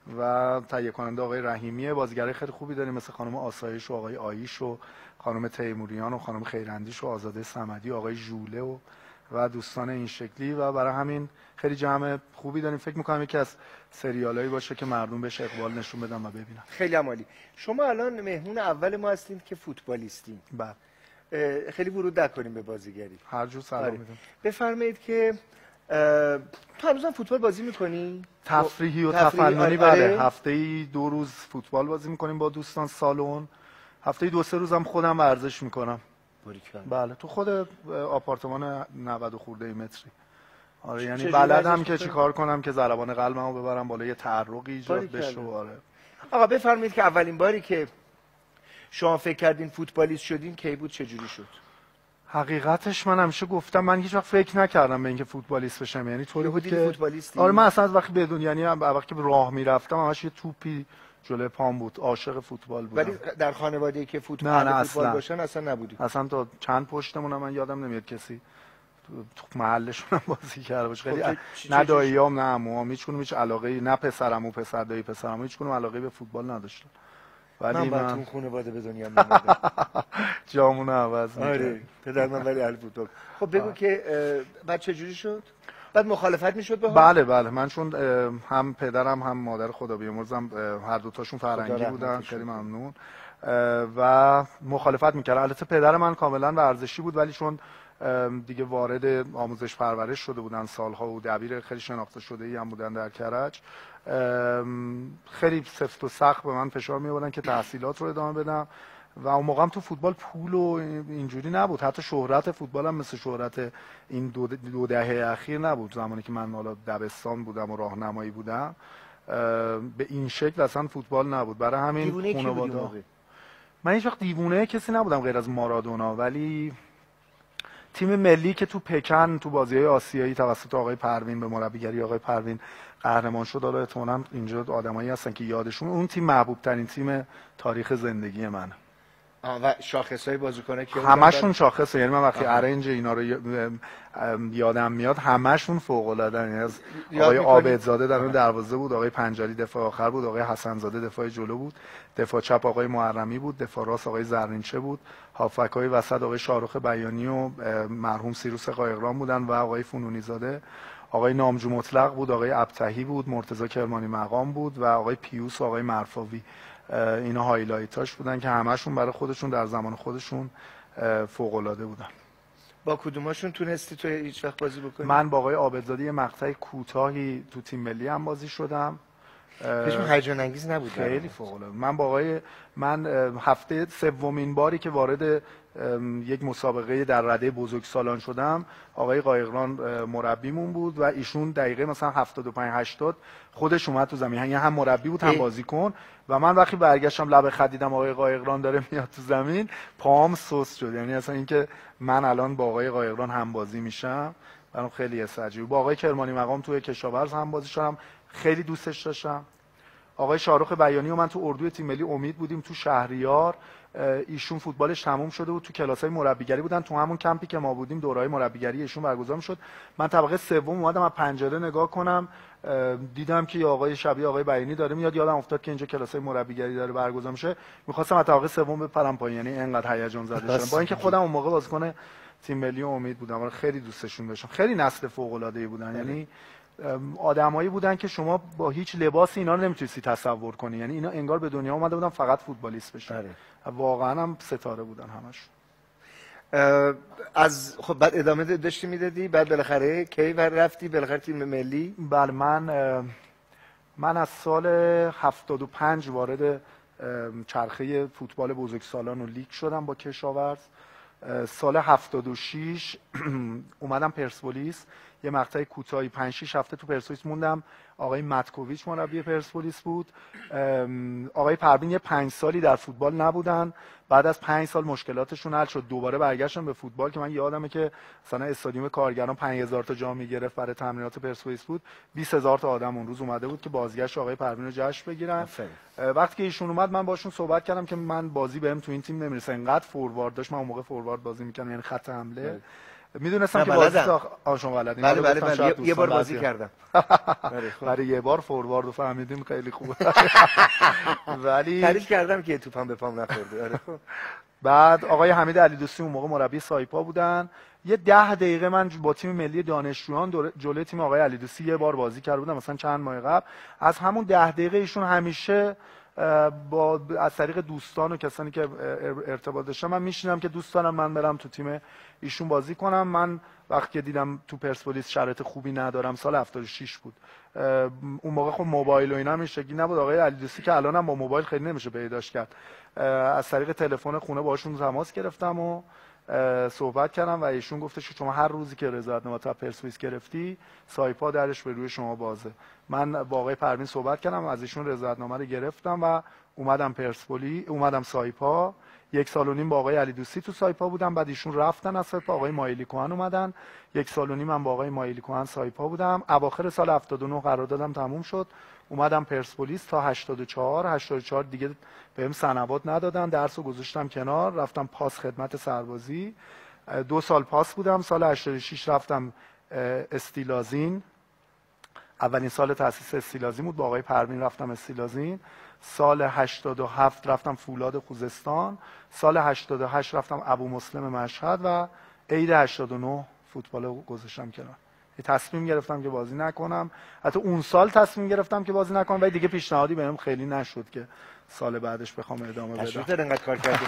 و تهیه کننده آقای رحیمیه. بازیگرای خیلی خوبی داریم مثل خانم آسایش و آقای آیش و خانم تیموریان و خانم خیراندیش و آزاده صمدی و آقای ژوله و و دوستان این شکلی و برای همین خیلی جمع خوبی داریم. فکر میکنم یکی از سریالایی باشه که مردم بهش اقبال نشون بدن و ببینن. خیلی عالی. شما الان مهمون اول ما هستید که فوتبالیستین. بله. خیلی ورود نکنیم به بازیگری. هر جور سلام میدم. بفرمایید که تو هنوزم فوتبال بازی میکنی؟ تفریحی و تفننی. بله هفته‌ای دو روز فوتبال بازی میکنیم با دوستان سالن. هفته‌ای دو سه روزم خودم ورزش میکنم. بله تو خود آپارتمان نود خورده متری. آره یعنی بلدم که چیکار کنم که ضربان قلبمو ببرم بالا، یه تعرقی ایجاد بشه. آره آقا بفرمایید که اولین باری که شما فکر کردین فوتبالیست شدین کی بود، چه جوری شد؟ حقیقتش من همیشه گفتم من هیچ وقت فکر نکردم به اینکه فوتبالیست بشم. یعنی طوری بود که فوتبالیستی. آره من اصلا از وقتی بدون یعنی وقتی که راه میرفتم همش یه توپی جلوی پام بود. عاشق فوتبال بودم. ولی در خانواده‌ای که فوتبال نه نه فوتبال اصلا. باشن اصلا نبودی؟ اصلا تا چند پشتمون من یادم نمیاد کسی تو محلشون هم بازی کرده باشه. خیلی نه داییام نه عموام هیچ کنم هیچ علاقه‌ای، نه پسرمو پسر دایی پسرمو هیچ کنم علاقه‌ای به فوتبال نداشتن. ولی من تو خانواده به دنیا اومدم. جامونو عوض می‌کنه. آره پدر من ولی اهل فوتبال. خب بگو که بعد چه جوری شد؟ بعد مخالفت میشد به بله بله من چون هم پدرم هم مادر خدا بیامرزم هر دو تاشون فرنگی بودن. خیلی ممنون. و مخالفت میکردن. البته پدر من کاملا ورزشی بود ولی چون دیگه وارد آموزش پرورش شده بودن سالها و دبیر خیلی شناخته شده ای هم بودن در کرج، خیلی سفت و سخت به من فشار می آوردن که تحصیلات رو ادامه بدم و اون موقع هم تو فوتبال پول و اینجوری نبود. حتی شهرت فوتبال هم مثل شهرت این دو, دو دهه اخیر نبود. زمانی که من حالا دبستان بودم و راهنمایی بودم به این شکل اصلا فوتبال نبود. برای همین خانواده من هیچ وقت دیوونه کسی نبودم غیر از مارادونا، ولی تیم ملی که تو پکن تو بازی‌های آسیایی توسط آقای پروین به مربیگری آقای پروین قهرمان شد، حالا احتمالاً اینجا آدمایی هستن که یادشون، اون تیم محبوب ترین تیم تاریخ زندگی منه. و شاخص های بازیکنه که همشون شاخصه، یعنی من وقتی ارنج اینا رو یادم میاد همشون فوق العاده. یعنی از آقای عابدزاده در اون دروازه بود، آقای پنجالی دفاع آخر بود، آقای حسنزاده دفاع جلو بود، دفاع چپ آقای محرمی بود، دفاع راست آقای زرینچه بود، هافک‌های وسط آقای شاروخ بیانی و مرحوم سیروس قایقران بودن و آقای فنونی زاده، آقای نامجو مطلق بود، آقای ابتهی بود، مرتضی کرمانی مقام بود و آقای پیوس و آقای مرفاوی. اینا هایلایتاش بودن که همشون برای خودشون در زمان خودشون فوق العاده بودن. با کدوماشون تونستی تو هیچ وقت بازی بکنی؟ من با آقای عابدزاده یه مقطع کوتاهی تو تیم ملی هم بازی شدم. هیچ هیجان انگیز نبود؟ خیلی فوق العاده. من با آقای من هفته سومین باری که وارد یک مسابقه در رده بزرگسالان شدم، آقای قایقران مربیمون بود و ایشون دقیقه مثلا هفتاد و پنج هشتاد خودش اومد تو زمین، یعنی هم مربی بود هم بازیکن. و من وقتی برگشتم لب خط دیدم آقای قایقران داره میاد تو زمین، پام سوس شد. یعنی اصلا اینکه من الان با آقای قایقران هم بازی میشم برام خیلی عجیبه. با آقای کرمانی مقام توی کشاورز هم بازی شدم، خیلی دوستش داشتم. آقای شاروخ بیانی و من تو اردوی تیم ملی امید بودیم تو شهریار. ایشون فوتبالش تموم شده بود، تو کلاسای مربیگری بودن، تو همون کمپی که ما بودیم دوره‌های مربیگری ایشون برگزار می‌شد. من طبقه سوم اومدم از پنجره نگاه کنم، دیدم که آقای شبیه آقای بیانی داره میاد، یادم افتاد که اینجا کلاسای مربیگری داره برگزار میشه. می‌خواستم از طبقه سوم بپرم پایین، یعنی اینقدر هیجان زده شدم، با اینکه خودم اون موقع بازیکن تیم ملی امید بودم و خیلی دوستشون داشتم. خیلی نسل فوق‌العاده‌ای بودن، یعنی آدمایی بودن که شما با هیچ لباسی اینا رو نمیتونستی تصور کنی. یعنی اینا انگار به دنیا اومده بودن فقط فوتبالیست بشن. واقعا هم ستاره بودن همش. از خب بعد ادامه داشتی میدادی، بعد بالاخره کی رفتی بالاخره تیم ملی؟ بله من من از سال هفتاد و پنج وارد چرخه فوتبال بزرگسالان و لیگ شدم با کشاورز. سال هفتاد و شش اومدم پرسپولیس، یه مقطع کوتاهی پنج شش هفته تو پرسپولیس موندم. آقای متکوویچ مربی پرسپولیس بود. آقای پروین یه پنج سالی در فوتبال نبودن، بعد از پنج سال مشکلاتشون حل شد، دوباره برگشتن به فوتبال که من یادمه که مثلا استادیوم کارگران پنج هزار تا جا میگرفت برای تمرینات پرسپولیس بود، بیست هزار تا آدم اون روز اومده بود که بازگشت آقای پروین رو جشن بگیرن. وقتی که ایشون اومد من باشون صحبت کردم که من بازی بهم تو این تیم نمیرسه، اینقدر فوروارد داشت، من اون موقع فوروارد بازی میکردم، یعنی خط حمله. میدونستم که بازی آشون بلدین. بله بله بله یه بار بازی کردم. برای یه بار فوروارد رو فهمیدیم خیلی خوبه. ولی تعریف کردم که توپم به پام نخورده. آره. بعد آقای حمید علیدوستی اون موقع مربی سایپا بودن. یه ده دقیقه من با تیم ملی دانشجویان جلوی تیم آقای علیدوستی یه بار بازی کرده بودم، مثلا چند ماه قبل. از همون ده دقیقه ایشون همیشه با از طریق دوستان و کسانی که ارتباط داشتم من میشینم که دوست دارم من برم تو تیم ایشون بازی کنم. من وقتی که دیدم تو پرسپولیس شرایط خوبی ندارم، سال هفتاد و شش بود، اون موقع خب موبایل و اینا هم این شکلی نبود. آقای علیدوستی که الانم با موبایل خیلی نمیشه پیداش کرد، از طریق تلفن خونه باهاشون تماس گرفتم و صحبت کردم و ایشون گفتش که شما هر روزی که رضایتنامه تا پرسپولیس گرفتی سایپا درش به روی شما بازه. من با آقای پروین صحبت کردم، از ایشون رضایتنامه رو گرفتم و اومدم پرسپولی اومدم سایپا. یک سال و نیم با آقای علیدوستی تو سایپا بودم، بعد ایشون رفتن از سایپا، آقای مایلی کوهن اومدن. یک سال و نیم من با آقای مایلی کوهن سایپا بودم. اواخر سال هفتاد و نه قراردادم تموم شد، اومدم پرسپولیس تا هشتاد و چهار. هشتاد و چهار دیگه بهم سنوات ندادن، درسو گذاشتم کنار، رفتم پاس خدمت سربازی. دو سال پاس بودم. سال هشتاد و شش رفتم استیلازین، اولین سال تاسیس استیلازین بود، با آقای پروین رفتم استیلازین. سال هشتاد و هفت رفتم فولاد خوزستان. سال هشتاد و هشت رفتم ابو مسلم مشهد و عید هشتاد و نه فوتبال گذاشتم کنار. تصمیم گرفتم که بازی نکنم. حتی اون سال تصمیم گرفتم که بازی نکنم ولی دیگه پیشنهادی بهم خیلی نشد که سال بعدش بخوام ادامه بدم. تشریف انقدر کار کردی.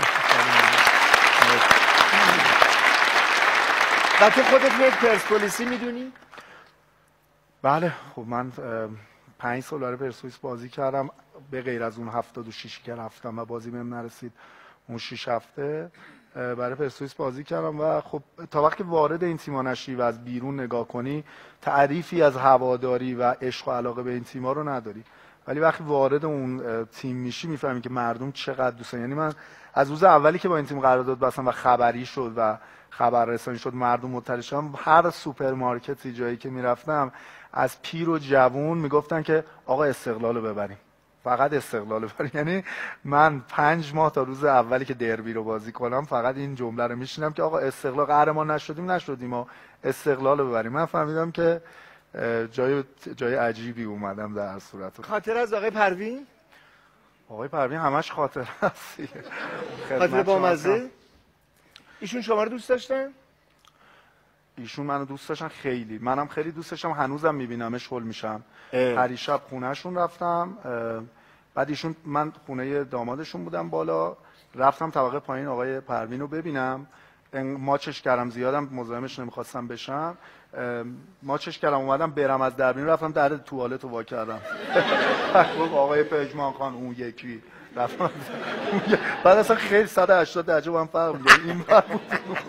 و تو خودت یک پرسپولیسی میدونی؟ بله خب من پنج سال برای پرسپولیس بازی کردم، به غیر از اون هفتاد و شش که رفتم و بازی بهم نرسید، اون شش هفته برای پرسپولیس بازی کردم و خب تا وقتی وارد این تیم‌ها نشی و از بیرون نگاه کنی تعریفی از هواداری و عشق و علاقه به این تیم‌ها رو نداری، ولی وقتی وارد اون تیم میشی میفهمی که مردم چقدر دوستن. یعنی من از روز اولی که با این تیم قرارداد بستم و خبری شد و خبررسانی شد مردم مطلع شدن، هر سوپرمارکتی جایی که میرفتم از پیر و جوون میگفتن که آقا استقلال رو ببریم. فقط استقلال ببریم. یعنی من پنج ماه تا روز اولی که دربی رو بازی کنم فقط این جمله رو میشینم که آقا استقلال قهرمان نشدیم نشدیم ما استقلال رو ببریم. من فهمیدم که جای جای عجیبی اومدم در صورت. خاطر از آقای پروین؟ آقای پروین همش خاطر هست. خاطر با مزه؟ ایشون شما رو دوست داشتن؟ ایشون منو دوست داشتن خیلی. منم خیلی دوست داشتم، هنوزم میبینمش هول میشم. پریشب خونهشون رفتم، بعد ایشون من خونه دامادشون بودم بالا، رفتم طبقه پایین آقای پروین رو ببینم. ماچش کردم، زیادم مزاحمش نمیخواستم بشم. ماچش کردم اومدم برم از دربین، رفتم در توالت رو وا کردم. گفت آقای پژمان خان اون یکی رفتم. بعد اصلا خیلی صد و هشتاد درجه با هم فرق می‌کنه. این بر بود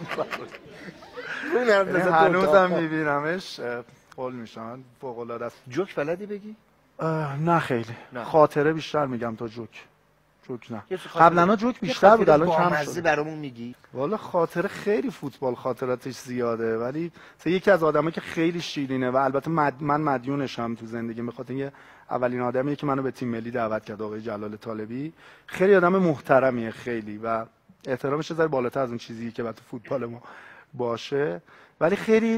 اون هنوزم میبینمش قول میشم. فوق العاده است. جوک بلدی بگی؟ نه خیلی نه. خاطره بیشتر میگم تا جوک. جوک نه. قبلا جوک بیشتر بود، الان کم شد. برامون میگی؟ والا خاطره خیلی فوتبال خاطراتش زیاده، ولی یکی از آدمایی که خیلی شیرینه و البته مد... من مدیونشم تو زندگی، به خاطر اینکه اولین آدمیه که منو به تیم ملی دعوت کرد، آقای جلال طالبی. خیلی آدم محترمیه خیلی و احترامش یه ذره بالاتر از اون چیزی که بعد تو فوتبال ما باشه، ولی خیلی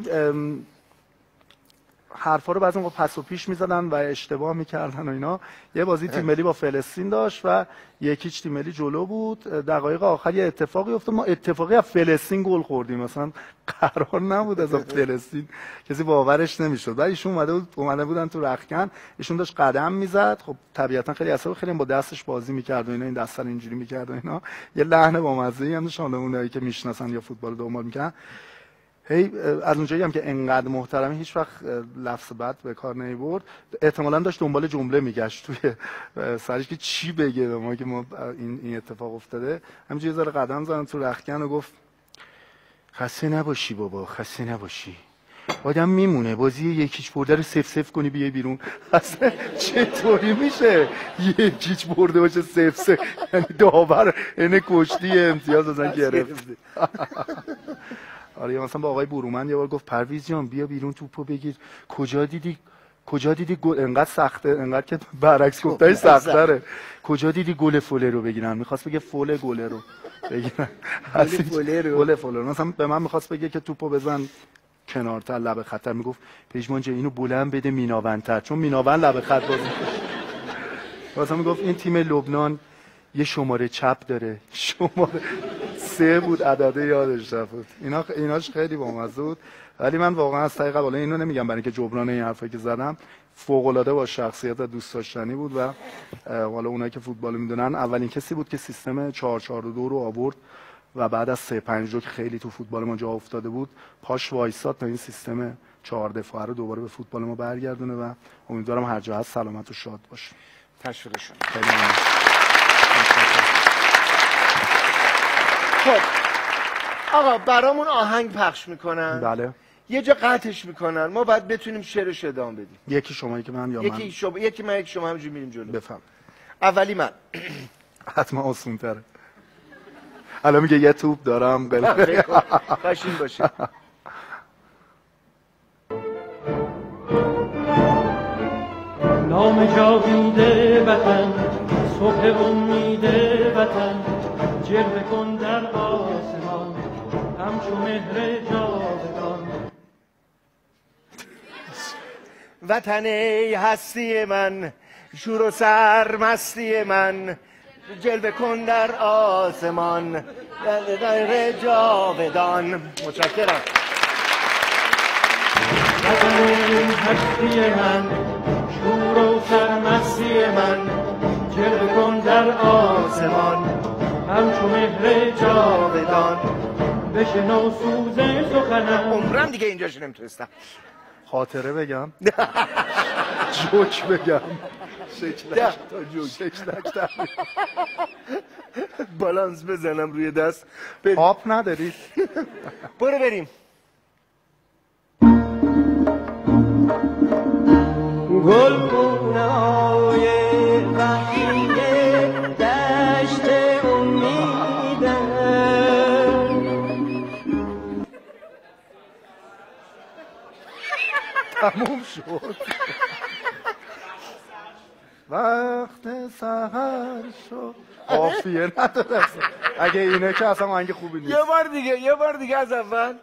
حرفا رو بعضی موقع پس و پیش میزدن و اشتباه میکردن و اینا. یه بازی تیم ملی با فلسطین داشت و یکیچ تیم ملی جلو بود، دقایق آخر یه اتفاقی افتاد، ما اتفاقی از فلسطین گل خوردیم، مثلا قرار نبود از فلسطین، کسی باورش نمیشد. بعد ایشون اومده بود اومده بودن تو رختکن، ایشون داشت قدم میزد، خب طبیعتا خیلی عصبی، خیلی با دستش بازی میکرد و اینا، این دستا رو اینجوری میکرد و اینا. یه لحن بامزه‌ای هم داشت، اونایی که میشناسن یا فوتبال دنبال میکنن. هی از اونجایی هم که انقدر محترمه هیچ وقت لفظ بد به کار نمیبرد. احتمالاً داشت دنبال جمله میگشت توی سرش که چی بگه به ما که ما این این اتفاق افتاده. همینجوری یه ذره قدم زدن تو رختکن و گفت خسته نباشی بابا، خسته نباشی، آدم میمونه بازی یکیچ برده رو سف سف کنی بیای بیرون. اصلا چطوری میشه یکیچ برده باشه سف سف؟ یعنی داور اینه کشتی امتیاز ازن گرفت. آره مثلا با آقای برومند یه بار گفت پرویز جان بیا بیرون توپو بگیر، کجا دیدی کجا دیدی گل انقدر سخته، انقدر که برعکس گفتای سخت‌تره، کجا دیدی گل فوله رو بگیرن؟ می‌خواست بگه فول گله رو بگیرن. گل فوله رو گل فوله رو مثلا به من می‌خواست بگه که توپو بزن کنارتر لب خطر، میگفت پژمان جان اینو بلند بده میناوندتر، چون میناوند لب خط بازی می‌کنه. مثلا میگفت این تیم لبنان یه شماره چپ داره، شماره سه بود عدده یادش رفت. اینا ایناش خیلی بامزه بود، ولی من واقعا از طریق بالا اینو نمیگم برای اینکه جبران این حرفایی که زدم، فوق العاده با شخصیت و دوست داشتنی بود و حالا اونایی که فوتبال میدونن اولین کسی بود که سیستم چهار چهار دو رو آورد و بعد از سه پنج دو که خیلی تو فوتبال ما جا افتاده بود پاش وایساد تا این سیستم چهار دفاعه رو دوباره به فوتبال ما برگردونه و امیدوارم هر جا هست سلامت و شاد باشه. تشویقشون. خیلی ممنون. خب آقا برامون آهنگ پخش میکنن، بله یه جا قطعش میکنن، ما باید بتونیم شعرش ادامه بدیم. یکی شما یکی من یا یکی من؟ شما یکی من یکی شما، همینجوری میریم جلو. بفهم. اولی من. حتما آسون تره. الان میگه یه توپ دارم قلقه قشنگ باشه. نام جاویده وطن، صبح امید وطن، جلوه کن در آسمان همچو مهر جاودان. وطن ای هستی من، شور و سرمستی من، جلوه کن در آسمان در جاودان. متشکرم. وطن ای هستی من، شور و سرمستی من، جلوه کن در آسمان همچو مهر جاودان. بشنو سوز سخنم. عمرم دیگه اینجاش نمیتونستم. خاطره بگم جوک بگم شکلک تا جوک شکلک تا بالانس بزنم روی دست. آب ندارید؟ برو بریم. گل پونه‌های وحشی دشت امیدم. تموم شد. وقت سحر شد قافیه نداره اصلا. اگه اینه که اصلا آهنگ خوبی نیست. یه بار دیگه یه بار دیگه از اول.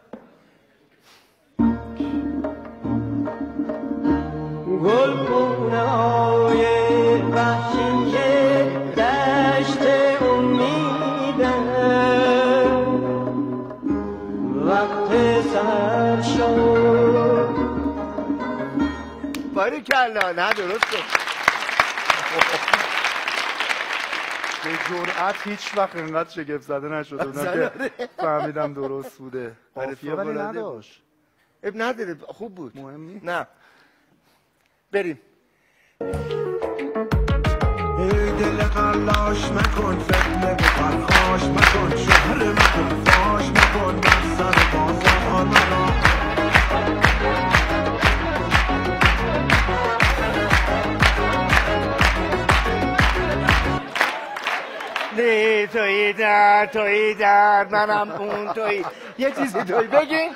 گل پونه های وحشی دشت امیده وقت سحر شد. باریکلا. نه درست شد. به جرأت هیچ وقت اینقدر شگفت زده نشده بودم که فهمیدم درست بوده. قافیه ولی نداشت. اب نداره خوب بود. مهم نیست. نه بریم. ای دل قلاش مکن فتنه به پرخاش مکن شهر مکن فاش مکن بر سر بازار مرا. نه توی در توی در منم اون توی یه چیزی توی بگین.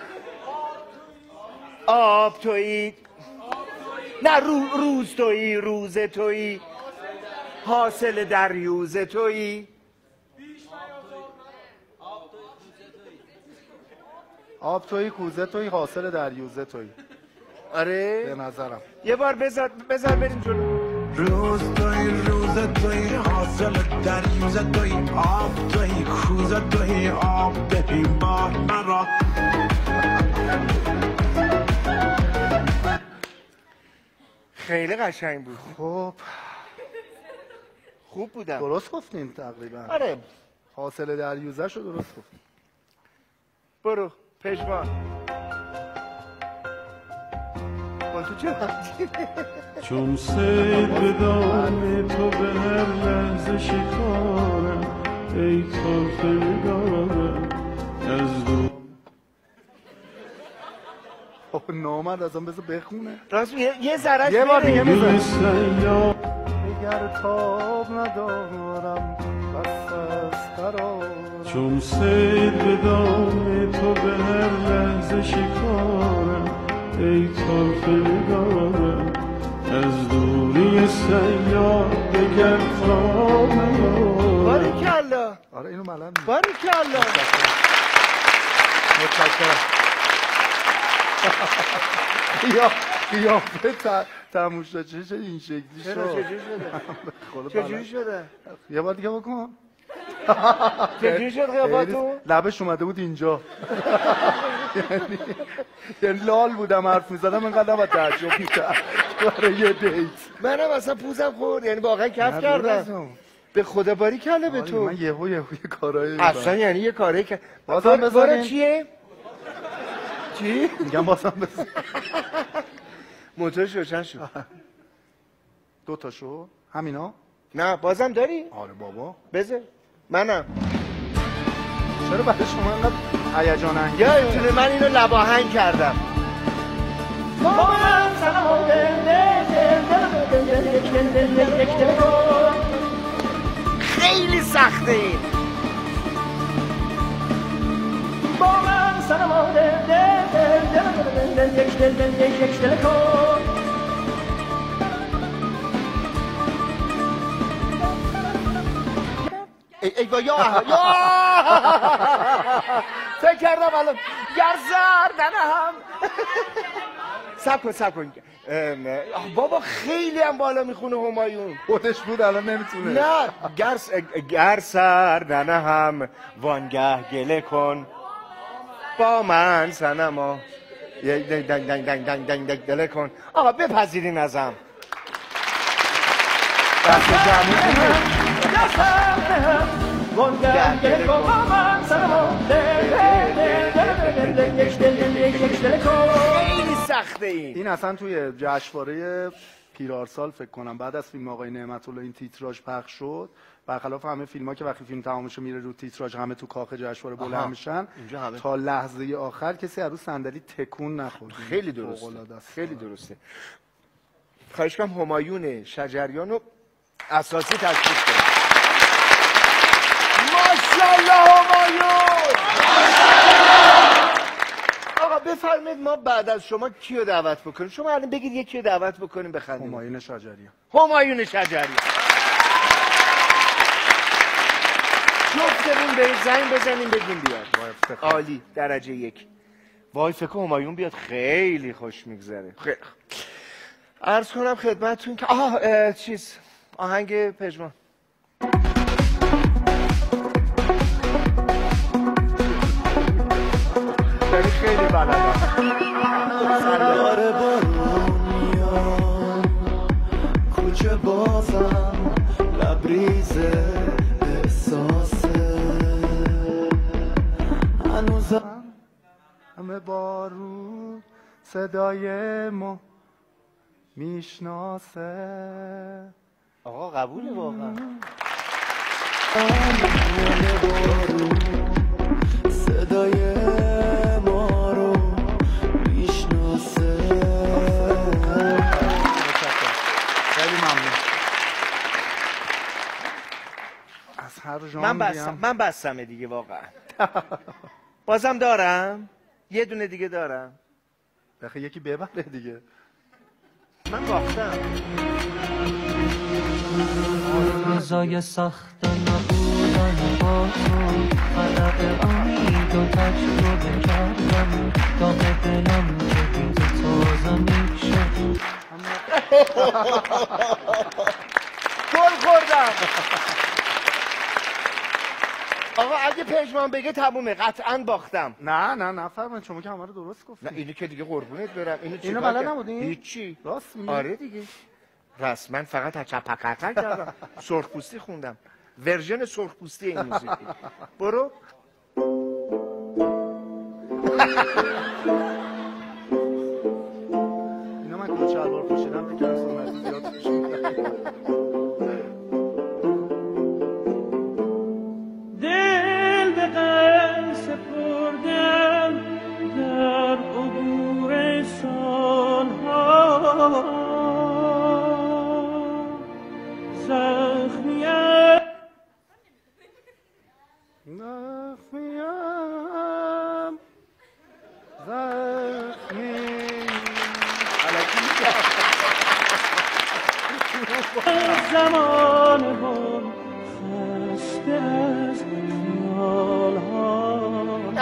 آب توی نه رو روز توی روز توی حاصل دریوز توی آب توی کوزه توی حاصل دریوزه توی. آره به نظرم یه بار بذار بذار بریم جلو. روز توی روز توی حاصل دریوز توی آب توی کوزه توی آب توی بار مرا. خیلی قشنگ بود. خب خوب بودم. درست گفتین تقریبا. آره حاصل دریوزه شو درست گفتین. برو پشمان. تو چه چون سید به دام تو به هر لحظه شکارم ای طرف نگارم از دور. خب نامرد ازم بذار بخونه. راست یه یه ذره یه بار دیگه بذار. اگر تاب ندارم بس از قرارم چون سید به دام تو به هر لحظه شکارم ای طرف نگارم از دوری سیاه بگر تا نیارم. باریکلا. آره اینو ملم باریکلا. متشکرم. یا قیافه تماشاچی چه این شکلی شد. چجوری شده؟ چجوری شده؟ یه بار دیگه بکن. چجوری شد قیافاتون؟ لبش اومده بود اینجا. یعنی یعنی لال بودم حرف میزدم اینقدر با تعجب میکرد برای یه دیت. منم اصلا پوزم خورد یعنی واقعا کف کردم. به خدا باریکلا به تو. من یهو یهو یه کارایی اصلا یعنی یه کاری که بازم بذارین. چیه؟ چی؟ میگم بازم بذار. موتورش روشن شد. دو تا شو همینا؟ نه بازم داری؟ آره بابا. بذار منم. چرا برای شما اینقدر هیجان انگیز؟ یادتونه من اینو لباهنگ کردم. خیلی سخته این. با من سنما دل دل دل دل یک دل دل یک دل کن. ای ای با یا یا فکر کردم الان گر زردن هم سب کن سب کن. بابا خیلی هم بالا میخونه همایون. خودش بود الان نمیتونه. نه گر گر سردن هم وانگه گله کن با من سنما دنگ دنگ دنگ دنگ دنگ دنگ دنگ دله کن. آقا بپذیرین ازم. دست جمعی وانگه گله کن با من سنما خیلی سخته این. این اصلا توی جشنواره پیرارسال فکر کنم بعد از فیلم آقای نعمت الله این تیتراژ پخش شد. برخلاف همه فیلم ها که وقتی فیلم تمامش میره رو تیتراژ همه تو کاخ جشنواره بلند میشن، تا لحظه آخر کسی از رو صندلی تکون نخورد. خیلی درسته. خیلی درسته. خواهش کنم همایون شجریان رو اساسی تشکیف کنید. ماشاءالله همایون. آقا بفرمایید ما بعد از شما کیو دعوت بکنیم؟ شما الان بگید یکی رو دعوت بکنیم بخندیم. همایون شجریان. همایون شجریان. جفتمون برید زنگ بزنیم بگیم بیاد. عالی، درجه یک. وای فکر کنم همایون بیاد خیلی خوش میگذره. خیلی عرض کنم خدمتتون که آه چیز آهنگ پژمان. یعنی خیلی بلدم. سرار بارون میاد کوچه بازم لبریز احساسه هنوزم همه بارون صدای ما میشناسه. آقا قبوله واقعا. صدای ما رو میشناسه. خیلی ممنون. از هر ژانری من بستم من بستم دیگه واقعا. بازم دارم یه دونه دیگه دارم. بخی یکی ببره دیگه. من باختم. روزای سخت نبودن با تو خلق امید و تجربه کردم داغ دلم جدید تازه میشه. گل خوردم. آقا اگه پژمان بگه تمومه قطعا باختم. نه نه نه فرمایید شما که همه رو درست گفتید. نه اینو که دیگه قربونت برم. اینو اینو بلد نبودین؟ هیچی. راست میگی؟ آره دیگه. رسما فقط چپققق کردم. سرخپوستی خوندم. ورژن سرخپوستی این موسیقی. برو. اینا من کلاه شلوار پوشیدم بکنم سنتی زیاد پوشیدم. دل به غم سپردم در عبور سالها زخمیم زخمیم زخمیم زمان هم خسته از خیالها.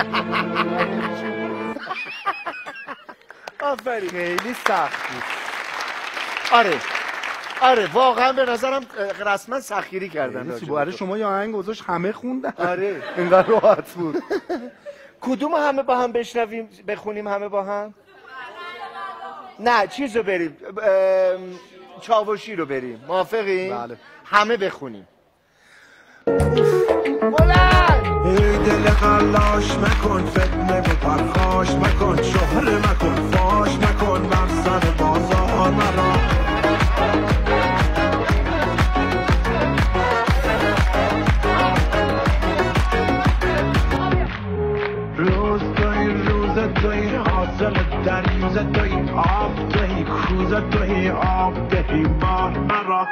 آفرین. خیلی سخت بود. آره آره واقعا به نظرم رسما سخیری کردن. برای شما یا آهنگ گذاشت همه خوندن. آره اینقدر راحت بود. کدوم همه با هم بشنویم بخونیم همه با هم؟ نه چیزو بریم چاوشی رو بریم. موافقیم؟ بله. همه بخونیم. ای دل قلاش مکن فتنه و پرخاش مکن شهره مکن فاش مکن بر سر بازار مرا. روز توی روز توی حاصل دریوز توی آب توی کوز توی آب دهی بار مرا.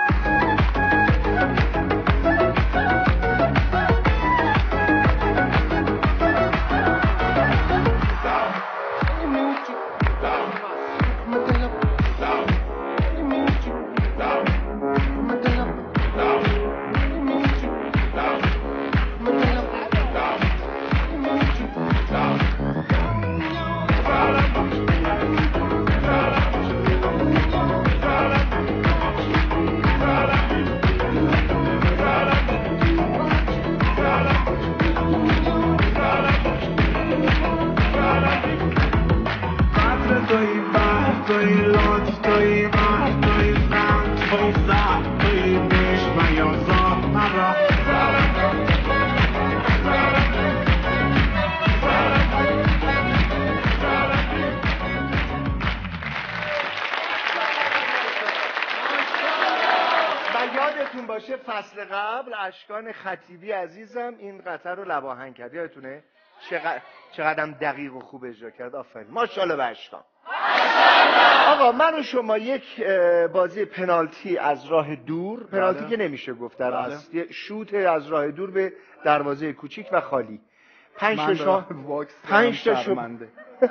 فصل قبل اشکان خطیبی عزیزم این قطعه رو لب آهنگ کرد. یادتونه چقدر چقدرم دقیق و خوب اجرا کرد. آفرین ماشاءالله به اشکان. آقا من و شما یک بازی پنالتی از راه دور، پنالتی که نمیشه گفت در اصل، شوت از راه دور به دروازه کوچیک و خالی. پنج تا من شما دارم واکس پنج تا شما شرمنده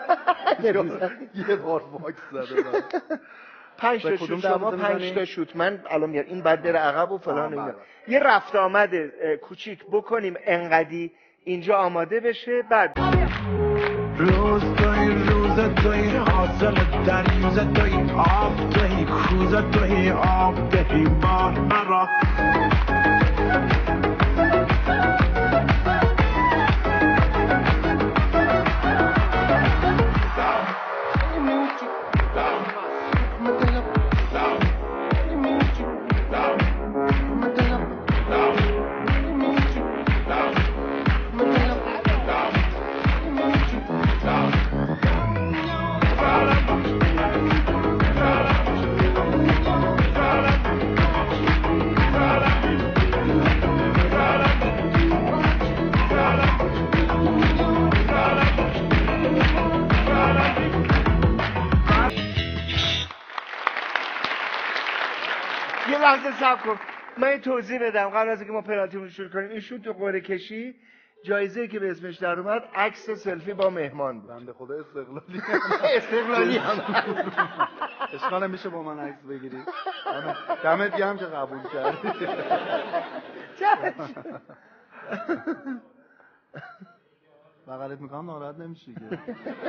یه بار واکس زده دارم. پنج تا شوت شما پنج تا شوت من الان میاد این بعد بره عقب و فلان اینا. یه رفت آمد کوچیک بکنیم انقدی اینجا آماده بشه بعد روز توی روز توی حاصل دریوز توی آب توی کوز توی آب توی بار مرا یه لحظه صبر کن من یه توضیح بدم قبل از اینکه ما پنالتیمون رو شروع کنیم. این شوت تو قرعه کشی جایزه‌ای که به اسمش در اومد عکس سلفی با مهمان بود. بنده خدا استقلالی استقلالی هم اشکال نمیشه با من عکس بگیری. دمت گرم که قبول کردی. بغلت میکنم ناراحت نمیشی که.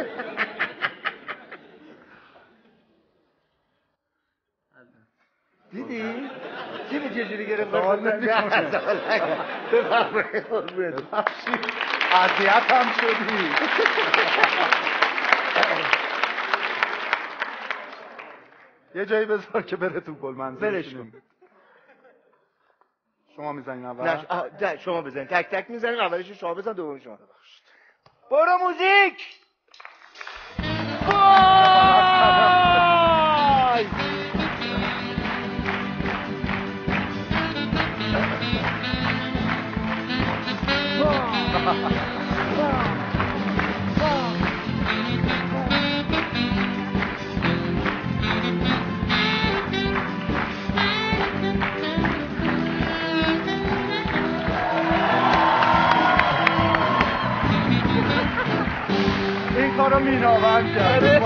دیدی؟ دیدی چجوری گرفت؟ سوال نمیکنه. بفرمایید. اذیت هم شدی. یه جایی بذار که بره تو گل منزل. برش کن. شما میزنین اول؟ نه آه، ده شما بزنین. تک تک میزنین. اولش شما بزن دوم شما. برو موزیک. وای! این کارو میناوند کرد.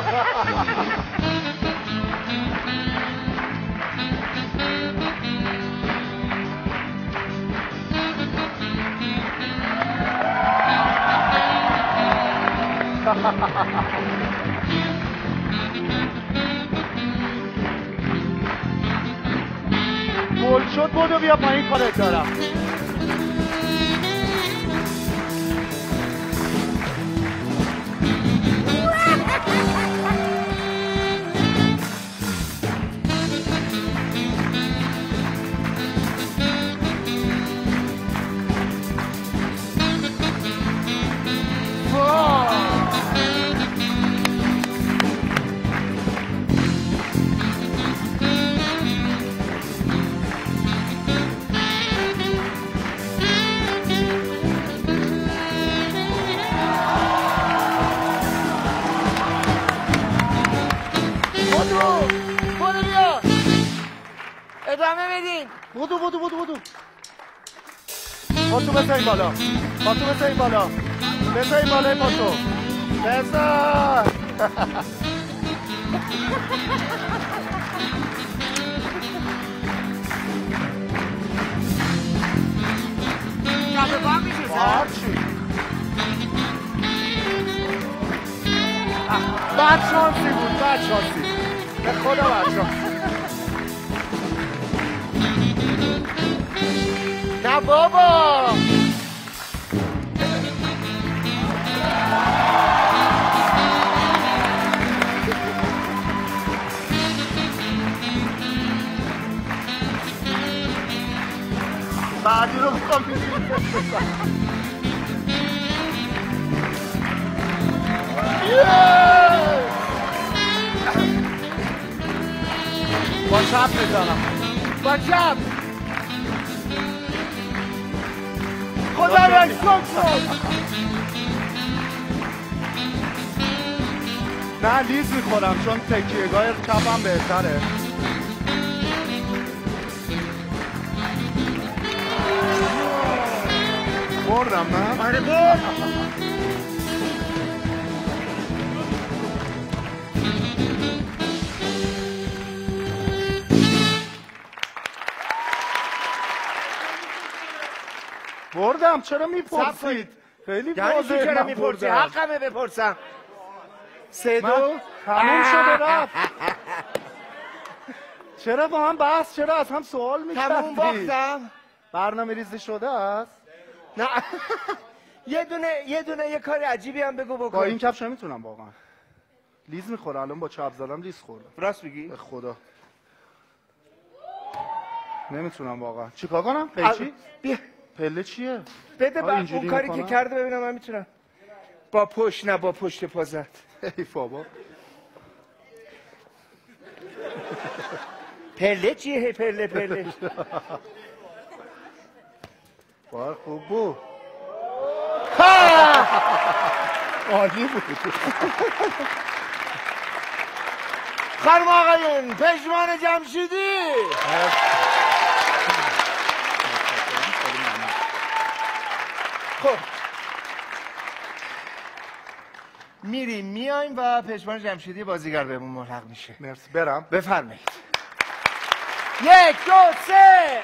گل شد بودو بیا پایین کارت دارم. ادامه بدین. بودو بودو بودو بودو. پاتو بزنی بالا. پاتو بزنی بالا. بزنی بالای پاتو. بزن. کافه بام میشه سر؟ بعد شانسی بود. بعد شانسی. به خدا بعد شانسی. نه بابا بعدی رو بخوام با چپ بزنم. با چپ خدا را شکر. نه لیز میخورم چون تکیهگاه چپم بهتره. بردم نه؟ آره برد. بردم. چرا میپرسید؟ خیلی یعنی واضحه چرا من میپرسی؟ بردم. حقمه بپرسم. سه من دو تموم شده رفت. چرا با هم بحث، چرا از هم سوال میکردی؟ تموم باختم. برنامه ریزی شده است؟ نه یه دونه یه دونه یه کار عجیبی هم بگو بکن. با این کفش نمیتونم واقعا. لیز میخوره، الان با چپ زدم لیز خورده. راست میگی؟ به خدا نمیتونم واقعا. چیکار کنم؟ پیچی؟ بیا پله چیه؟ بده با اون کاری که کرده ببینم من میتونم. با پشت نه با پشت پا زد. ای بابا. پله چیه؟ هی پله پله. بار خوب بود. عالی بود. خانم آقایون، پژمان جمشیدی. خب میریم میایم و پژمان جمشیدی بازیگر بهمون ملحق میشه. مرسی. برم. بفرمایید. یک دو سه.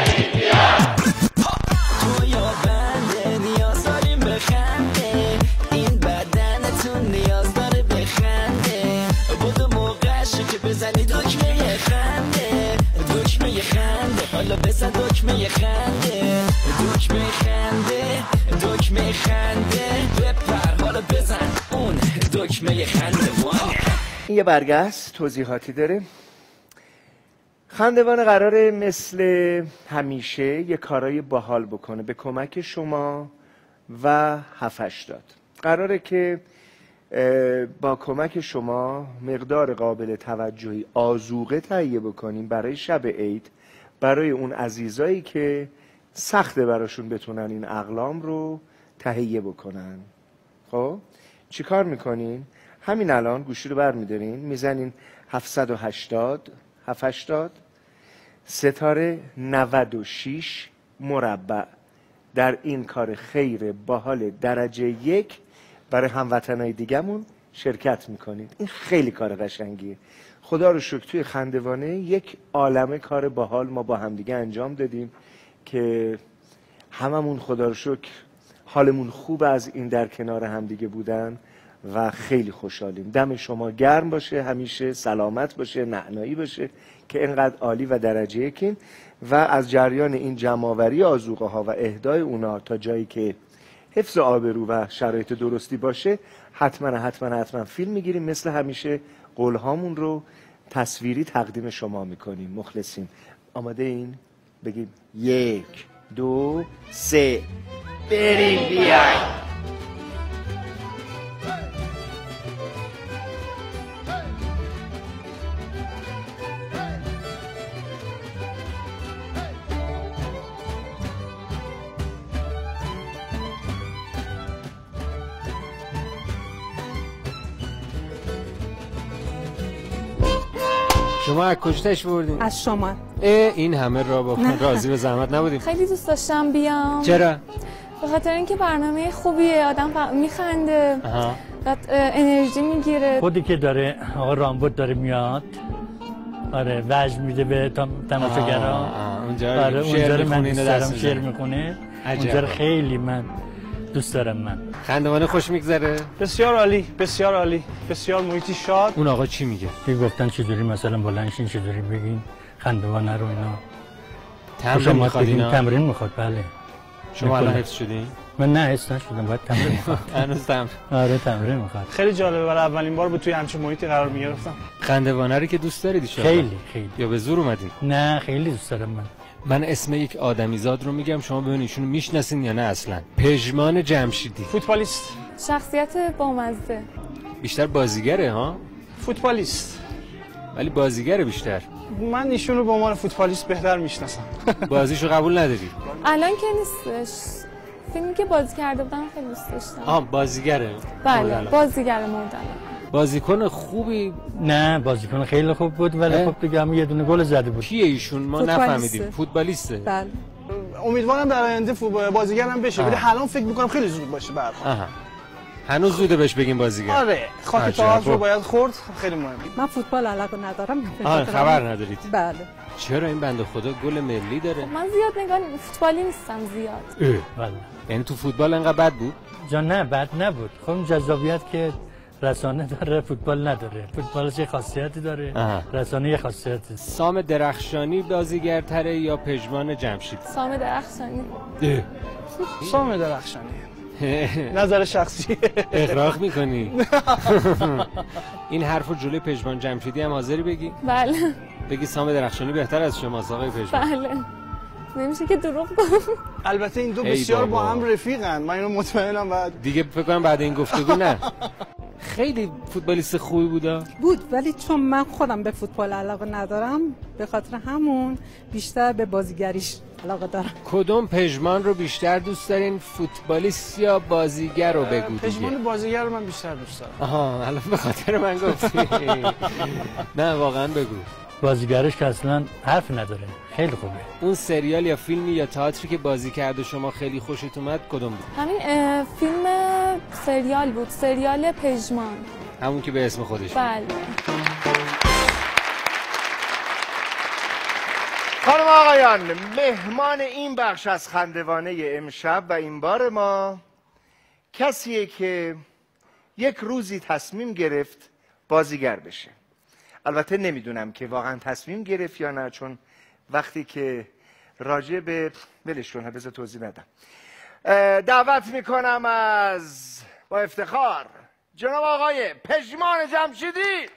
تو یا بنده نیاز داریم بخنده، این بدنتون نیاز داره بخنده. بود موقعشه که بزنی دکمه خنده، دکمه خنده. حالا بزن دکمه خنده، دکمه خنده، دکمه خنده. بپر حالا بزن اون دکمه خنده. وانه این یه برگه است، توضیحاتی داره. خندوان قراره مثل همیشه یه کارای باحال بکنه به کمک شما و هفتش داد. قراره که با کمک شما مقدار قابل توجهی آذوقه تهیه بکنیم برای شب عید، برای اون عزیزایی که سخته براشون بتونن این اقلام رو تهیه بکنن. خب چی کار میکنین؟ همین الان گوشی رو برمیدارین، میزنین هفتصد و هشتاد هفتاد ستاره نود و شش مربع. در این کار خیر باحال درجه یک برای هموطنای دیگمون شرکت میکنید. این خیلی کار قشنگیه. خدا رو شکر توی خندوانه یک عالمه کار باحال ما با همدیگه انجام دادیم که هممون خدا رو شکر حالمون خوب از این در کنار همدیگه بودن و خیلی خوشحالیم. دم شما گرم باشه، همیشه سلامت باشه، نعنایی باشه که اینقدر عالی و درجه یکین. و از جریان این جمع‌آوری آذوقه ها و اهدای اونا تا جایی که حفظ آبرو و شرایط درستی باشه، حتما حتما حتما فیلم میگیریم. مثل همیشه قولهامون رو تصویری تقدیم شما میکنیم. مخلصیم. آماده این؟ بگیم یک دو سه بریم بیایم. شما از کجتش بردین؟ از شما. این همه را با راضی به زحمت نبودیم. خیلی دوست داشتم بیام. چرا؟ به خاطر اینکه برنامه خوبیه، آدم میخنده، بعد انرژی میگیره. خودی که داره آقا رامبد داره میاد، آره وجه میده به تماشاگران. اونجا آره شعر میخونه، میخونه، دارم شعر میخونه. اونجا خیلی من دوست دارم. من خندوانه خوش میگذره؟ بسیار عالی، بسیار عالی، بسیار محیطی شاد. اون آقا چی میگه؟ که گفتن چجوری مثلا بلندشین، چجوری بگین خندوانه رو اینا. تمرین میخواد اینا؟ تمرین میخواد. بله. شما الان حفظ شدین؟ من نه حفظ نشدم، باید تمرین میخواد. هنوز تمرین. آره تمرین میخواد. خیلی جالبه، برای اولین بار بود توی همچین محیطی قرار میگرفتم. خندوانه رو که دوست دارید ان خیلی خیلی. یا به زور اومدین؟ نه خیلی دوست دارم من. من اسم یک آدمیزاد رو میگم، شما ببینید ایشونو میشناسین یا نه اصلا. پژمان جمشیدی. فوتبالیست. شخصیت بامزه. بیشتر بازیگره ها؟ فوتبالیست. ولی بازیگره بیشتر. من ایشون رو به عنوان فوتبالیست بهتر میشناسم. بازیشو قبول نداری؟ الان که نیستش. فیلمی که بازی کرده بودم خیلی دوست داشتم. آها بازیگره. بله بازیگر مورد بازیکن خوبی؟ نه بازیکن خیلی خوب بود ولی خب دیگه هم یه دونه گل زده بود. کیه ایشون؟ ما نفهمیدیم. فوتبالیسته. بله. امیدوارم در آینده بازیگرم بشه، ولی الان فکر میکنم خیلی زود باشه برام. هنوز زوده بهش بگیم بازیگر. آره خاک تو رو باید خورد، خیلی مهمه. من فوتبال علاقه ندارم. آه خبر ندارید؟ بله. چرا این بنده خدا گل ملی داره؟ من زیاد نگاه فوتبالی نیستم زیاد. بله. یعنی تو فوتبال انقدر بد بود؟ جا نه بد نبود. خب اون جذابیت که رسانه داره فوتبال نداره. فوتبال چه خاصیتی داره؟ آه. رسانه یه خاصیتی. سام درخشانی بازیگرتره یا پژمان جمشید؟ سام درخشانی. سام درخشانی. نظر شخصی. اغراق میکنی؟ این حرفو جلوی پژمان جمشیدی هم حاضری بگی؟ بله. بگی سام درخشانی بهتر از شماست آقای پژمان؟ بله. نمیشه که دروغ بگم. البته این دو بسیار با هم رفیقن، من اینو مطمئنم. بعد دیگه فکر کنم بعد این گفتگو نه. خیلی فوتبالیست خوبی بودا؟ بود، ولی چون من خودم به فوتبال علاقه ندارم به خاطر همون بیشتر به بازیگریش علاقه دارم. کدوم پژمان رو بیشتر دوست دارین، فوتبالیست یا بازیگر رو بگو دیگه؟ پژمان بازیگر رو من بیشتر دوست دارم. آها الان به خاطر من گفتی. نه واقعا بگو. بازیگرش که اصلا حرف نداره، خیلی خوبه. اون سریال یا فیلمی یا تئاتری که بازی کرده شما خیلی خوشت اومد کدوم بود؟ همین فیلم سریال بود، سریال پژمان. همون که به اسم خودش. بله. خانم آقایان، مهمان این بخش از خندوانه امشب و این بار ما کسیه که یک روزی تصمیم گرفت بازیگر بشه. البته نمیدونم که واقعا تصمیم گرفت یا نه، چون وقتی که راجع به ولش کن بذار توضیح ندم. دعوت میکنم از با افتخار جناب آقای پژمان جمشیدی.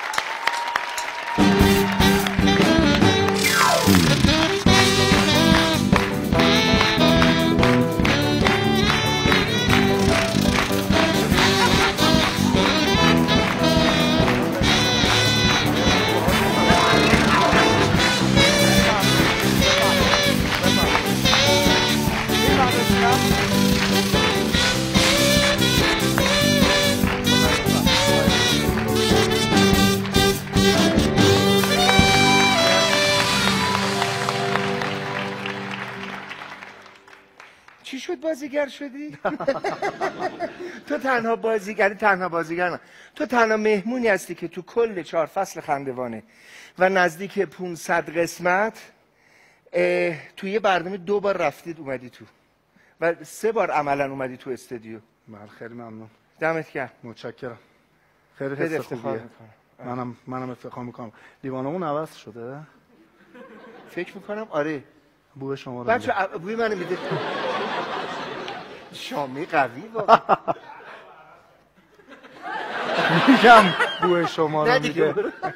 چی شد بازیگر شدی؟ تو تنها بازیگری تنها بازیگر نه. تو تنها مهمونی هستی که تو کل چهار فصل خندوانه و نزدیک پانصد قسمت توی یه برنامه دو بار رفتید اومدی تو و سه بار عملا اومدی تو استودیو. من خیلی ممنون. دمت گرم. متشکرم. خیلی حس خوبیه. منم منم افتخار میکنم. لیوانمون عوض شده؟ فکر میکنم آره. بوی شما رو بچه بوی منو میده. شامی قوی واقعا. میگم بوی شما رو میده.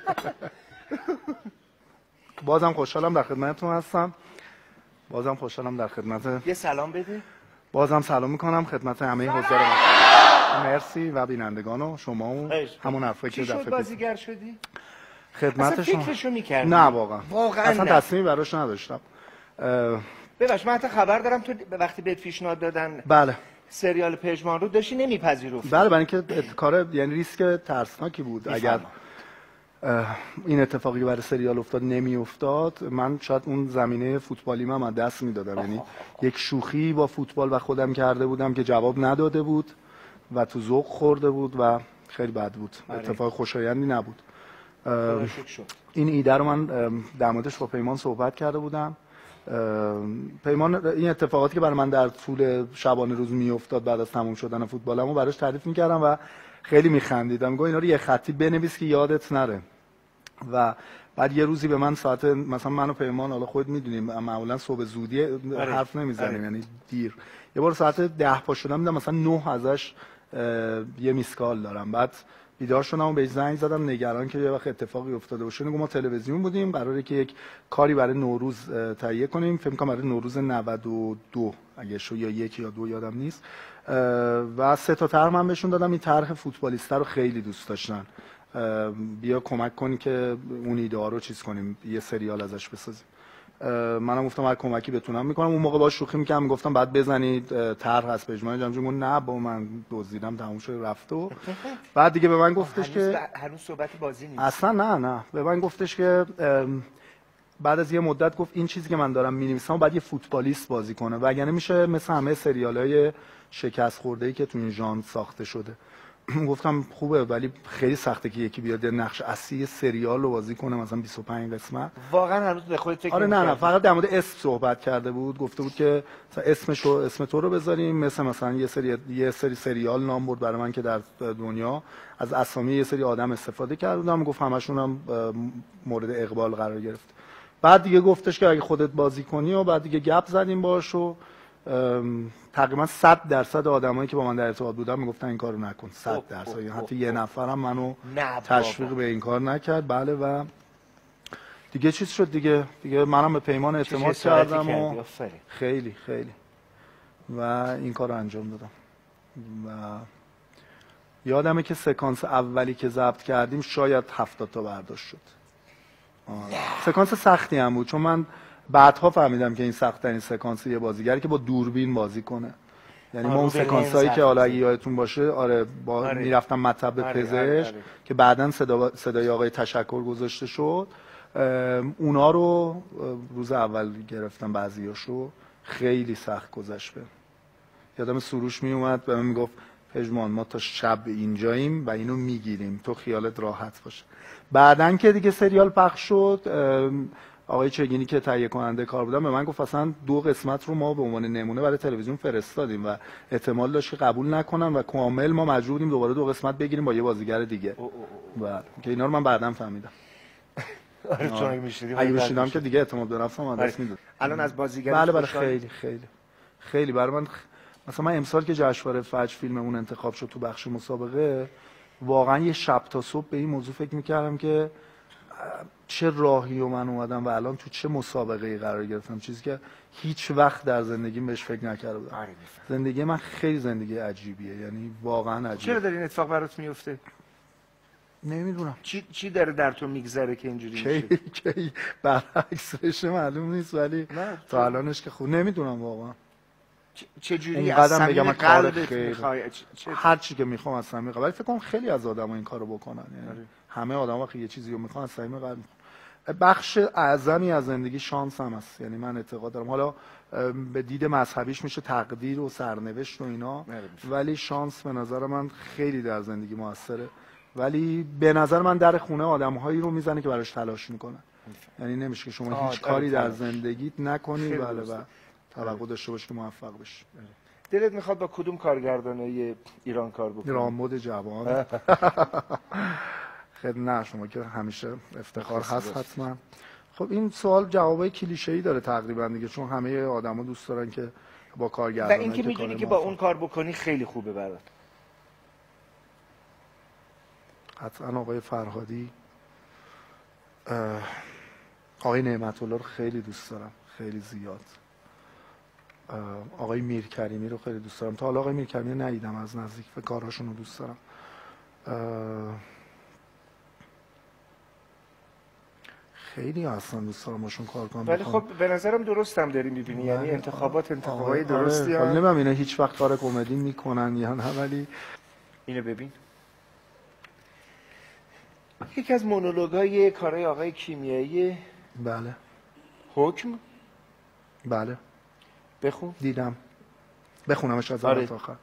بازم خوشحالم در خدمتتون هستم. بازم خوشحالم در خدمت. یه سلام بده. بازم سلام میکنم خدمت همه حضار مرسی و بینندگان و شما و همون حرفایی که دفعه پیش. چی شد بازیگر شدی؟ خدمت شما. اصلا فکرشو میکردی؟ نه واقعا. واقعا اصلا نه. تصمیمی براش نداشتم. ببخش من حتی خبر دارم تو وقتی بهت پیشنهاد دادن بله سریال پژمان رو داشتی نمیپذیرفتی. بله برای اینکه کار یعنی ریسک ترسناکی بود. اگر این اتفاقی برای سریال افتاد نمیافتاد من شاید اون زمینه فوتبالی من از دست میدادم. یعنی یک شوخی با فوتبال و خودم کرده بودم که جواب نداده بود و تو ذوق خورده بود و خیلی بد بود. اتفاق خوشایندی نبود. این ایده رو من در موردش با پیمان صحبت کرده بودم. پیمان این اتفاقاتی که برای من در طول شبانه روز میافتاد بعد از تموم شدن فوتبالمو براش تعریف میکردم و خیلی میخندیدم. گفت اینا رو یه خطی بنویس که یادت نره. و بعد یه روزی به من ساعت مثلا من و پیمان حالا خود میدونیم معمولا صبح زودی حرف نمیزنیم یعنی دیر. یه بار ساعت ده پا شدم دیدم مثلا نه ازش یه میسکال دارم. بعد بیدار شدم و بهش زنگ زدم نگران که یه وقت اتفاقی افتاده باشه. ما تلویزیون بودیم قراره که یک کاری برای نوروز تهیه کنیم. فکر کنم برای نوروز نود و دو اگه شو یا یک یا دو یادم نیست. و سه تا طرح من بهشون دادم. این طرح فوتبالیستا رو خیلی دوست داشتن. بیا کمک کنی که اون ایده ها رو چیز کنیم یه سریال ازش بسازیم. منم گفتم هر کمکی بتونم میکنم. اون موقع باهاش شوخی میکردم گفتم بعد بزنید طرح از پژمان جمشیدی. گفت نه با من دزدیدم تموم شد رفت. و بعد دیگه به من گفتش که هنوز صحبت بازی نیست. اصلا نه نه به من گفتش که بعد از یه مدت گفت این چیزی که من دارم می‌نویسم بعد یه فوتبالیست بازی کنه وگرنه میشه مثل همه سریال‌های شکست خورده‌ای که تو این ژانر ساخته شده. گفتم خوبه ولی خیلی سخته که یکی بیاد نقش اصلی سریال رو بازی کنه مثلا بیست و پنج قسمت. واقعا هنوز به خودت فکر آره نه نه فقط در مورد اسم صحبت کرده بود، گفته بود که مثلا اسمش رو اسم تو رو بذاریم، مثل مثلا یه سری یه سری سریال نام برد برای من که در دنیا از اسامی یه سری آدم استفاده کرده بودم، گفت همشون هم مورد اقبال قرار گرفت. بعد دیگه گفتش که اگه خودت بازی کنی و بعد دیگه گپ زدیم باهاش و تقریبا صد درصد آدمایی که با من در ارتباط بودن میگفتن این کارو نکن. صد درصد یعنی حتی یه نفرم منو تشویق به این کار نکرد. بله و دیگه چیز شد دیگه دیگه منم به پیمان اعتماد کردم و خیلی خیلی و این کارو انجام دادم. و یادمه که سکانس اولی که ضبط کردیم شاید هفتاد تا برداشت شد. سکانس سختی هم بود چون من بعدها فهمیدم که این سخت ترین سکانس یه بازیگری که با دوربین بازی کنه. یعنی ما اون سکانس هایی که حالا اگه یادتون باشه آره با آره. میرفتم مطب آره. پزشک آره. آره. که بعداً صدا صدای آقای تشکر گذاشته شد، اونا رو روز اول گرفتم بعضیاشو خیلی سخت گذشت. به یادم سروش می اومد به من میگفت پژمان ما تا شب اینجاییم و اینو میگیریم تو خیالت راحت باشه. بعدن که دیگه سریال پخش شد آقای چگینی که تهیه کننده کار بودن به من گفت اصلا دو قسمت رو ما به عنوان نمونه برای تلویزیون فرستادیم و احتمال داشت که قبول نکنن و کامل ما مجبور بودیم دوباره دو قسمت بگیریم با یه بازیگر دیگه. و که اینا رو من بعداً فهمیدم. آره چون اگه میشدیم اگه میشدم که دیگه اعتماد به نفسم من دست میداد. الان از بازیگر بله بله خیلی خیلی خیلی برای من مثلا من امسال که جشنواره فجر فیلممون انتخاب شد تو بخش مسابقه واقعا یه شب تا صبح به این موضوع فکر میکردم که چه راهی و من اومدم و الان تو چه مسابقه‌ای قرار گرفتم، چیزی که هیچ وقت در زندگیم بهش فکر نکرده بودم. زندگی من خیلی زندگی عجیبیه، یعنی واقعا عجیبه. چرا داره این اتفاق برات میفته؟ نمیدونم چی چی داره در تو میگذره که اینجوری میشه؟ کی کی برعکس بشه معلوم نیست ولی تا الانش که خوب نمیدونم واقعا چه جوری از صمیم قلبت میخوای هر چی که میخوام از صمیم قلب، ولی فکر کنم خیلی از آدما این کارو بکنن، یعنی همه آدما وقتی یه چیزی رو میخوان از صمیم قلب میخوان. بخش اعظمی از زندگی شانس هم هست، یعنی من اعتقاد دارم حالا به دید مذهبیش میشه تقدیر و سرنوشت و اینا، ولی شانس به نظر من خیلی در زندگی موثره. ولی به نظر من در خونه آدم‌هایی رو میزنه که براش تلاش میکنن، یعنی نمیشه که شما هیچ کاری در زندگیت نکنی بله و توقع داشته باشی که موفق بشی. دلت میخواد با کدوم کارگردانای ایران کار بکنی؟ رامبد جوان. خیلی نه شما که همیشه افتخار هست حتما. خب این سوال جوابای کلیشه‌ای داره تقریبا دیگه، چون همه آدما دوست دارن که با کارگردان و اینکه میدونی که با اون کار بکنی خیلی خوبه برات. حتما آقای فرهادی، آقای نعمت الله رو خیلی دوست دارم، خیلی زیاد. آقای میرکریمی رو خیلی دوست دارم، تا حالا آقای میرکریمی رو ندیدم از نزدیک و کارهاشون رو دوست دارم. خیلی اصلا دوست دارم باشون کار کنم. ولی خب به نظرم درستم داری میبینی، یعنی انتخابات انتخابای درستی هست. نمیدونم اینا هیچ وقت کار کمدی میکنن یا نه، ولی اینو ببین. یکی از مونولوگای کارهای آقای کیمیایی بله حکم بله بخون. دیدم بخونمش از اول تا آخر.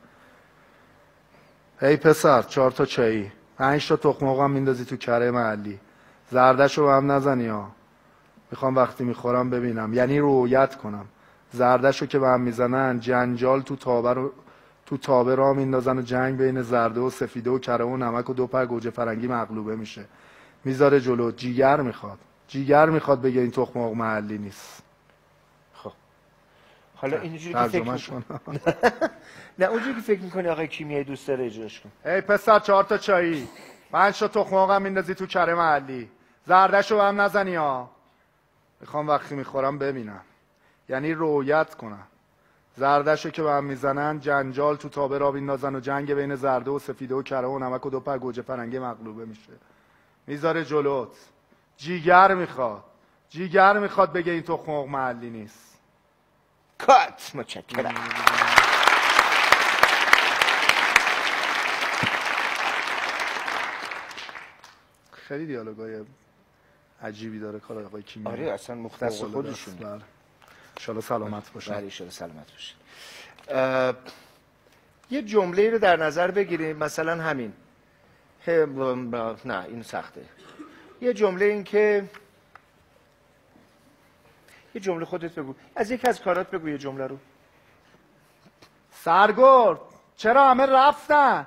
هی پسر چهار تا چایی پنج تا تخم مرغ هم میندازی تو کره محلی، زردشو به هم نزنی ها، میخوام وقتی میخورم ببینم، یعنی رویت کنم. زردشو که به هم میزنن جنجال تو تابه رو تو تابه را میندازن و جنگ بین زرده و سفیده و کره و نمک و دو پر گوجه فرنگی مغلوبه میشه. میذاره جلو، جیگر میخواد جیگر میخواد بگه این تخم مرغ محلی نیست. خب حالا اینجوری که فکر میکنی نه اونجوری که فکر میکنی آقای کیمیایی دوست داره اجراش کن. ای پسر چهار تا چایی پنج تا تخم مرغ هم میندازی تو کره محلی، زردشو به هم نزنی ها، میخوام وقتی میخورم ببینم، یعنی رویت کنم. زردشو که به هم میزنن جنجال تو تابه را بیندازن و جنگ بین زرده و سفیده و کره و نمک و دو پر گوجه فرنگی مغلوبه میشه. میذاره جلوت، جیگر میخواد جیگر میخواد بگه این تخم مرغ محلی نیست. کات. متشکرم. خیلی دیالوگای عجیبی داره کار آقای کیمیا. آره اصلا مختص خودشون. بله ان شاءالله سلامت باشن. بله ان شاءالله سلامت باشن. یه جمله رو در نظر بگیریم، مثلا همین نه این سخته. یه جمله این که یه جمله خودت بگو، از یکی از کارات بگو یه جمله رو. سرگرد چرا همه رفتن؟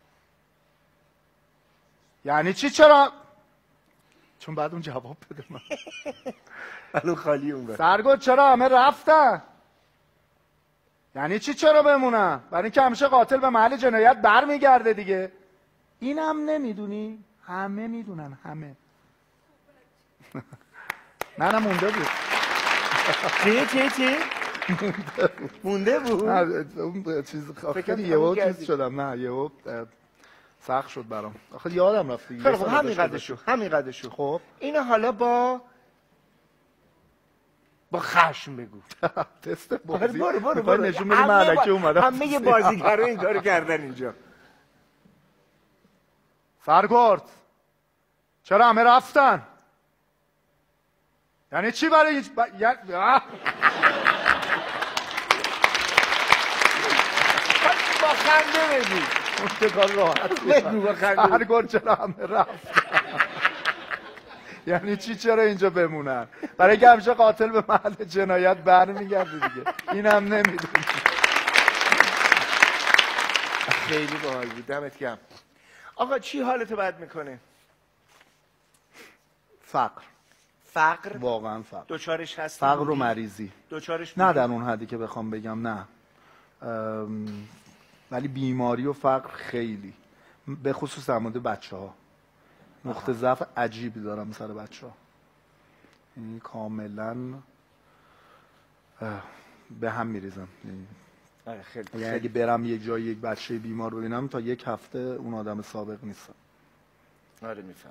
یعنی چی چرا؟ چون بعد اون جواب بده من. الو خالی اون بر. سرگرد چرا همه رفتن؟ یعنی چی چرا بمونن؟ برای اینکه همیشه قاتل به محل جنایت برمیگرده دیگه. اینم نمیدونی؟ همه میدونن همه. نه نه مونده بود. چی چی چی؟ مونده بود؟ نه اون چیز خیلی یهو چیز شدم. نه یهو سخت شد برام. آخه یادم رفت دیگه. خیلی خب همین قدرشو همین قدرشو. خب اینو حالا با با خشم بگو. تست بازی. برو برو برو نشون بده ملکه اومد. همه بازیگرا این کارو کردن اینجا. سرگرد چرا همه رفتن؟ یعنی چی برای هیچ ب... یعنی... با خنده بگو. اون که کار راحت بگو با خنده. سرگرد چرا همه رفتن؟ یعنی چی چرا اینجا بمونن؟ برای که همیشه قاتل به محل جنایت برمیگرده دیگه. اینم نمیدونی. خیلی باحال بود، دمت گرم. آقا چی حالتو بد میکنه؟ فقر. فقر؟ واقعا فقر. دوچارش هستی؟ فقر و مریضی. دوچارش نه در اون حدی که بخوام بگم نه. ولی بیماری و فقر خیلی. به خصوص در مورد بچه ها. نقطه ضعف عجیبی دارم سر بچه ها. یعنی کاملا به هم میریزم. آره خیلی. یعنی اگه برم یک جای یک بچه بیمار ببینم تا یک هفته اون آدم سابق نیستم. آره میفهم.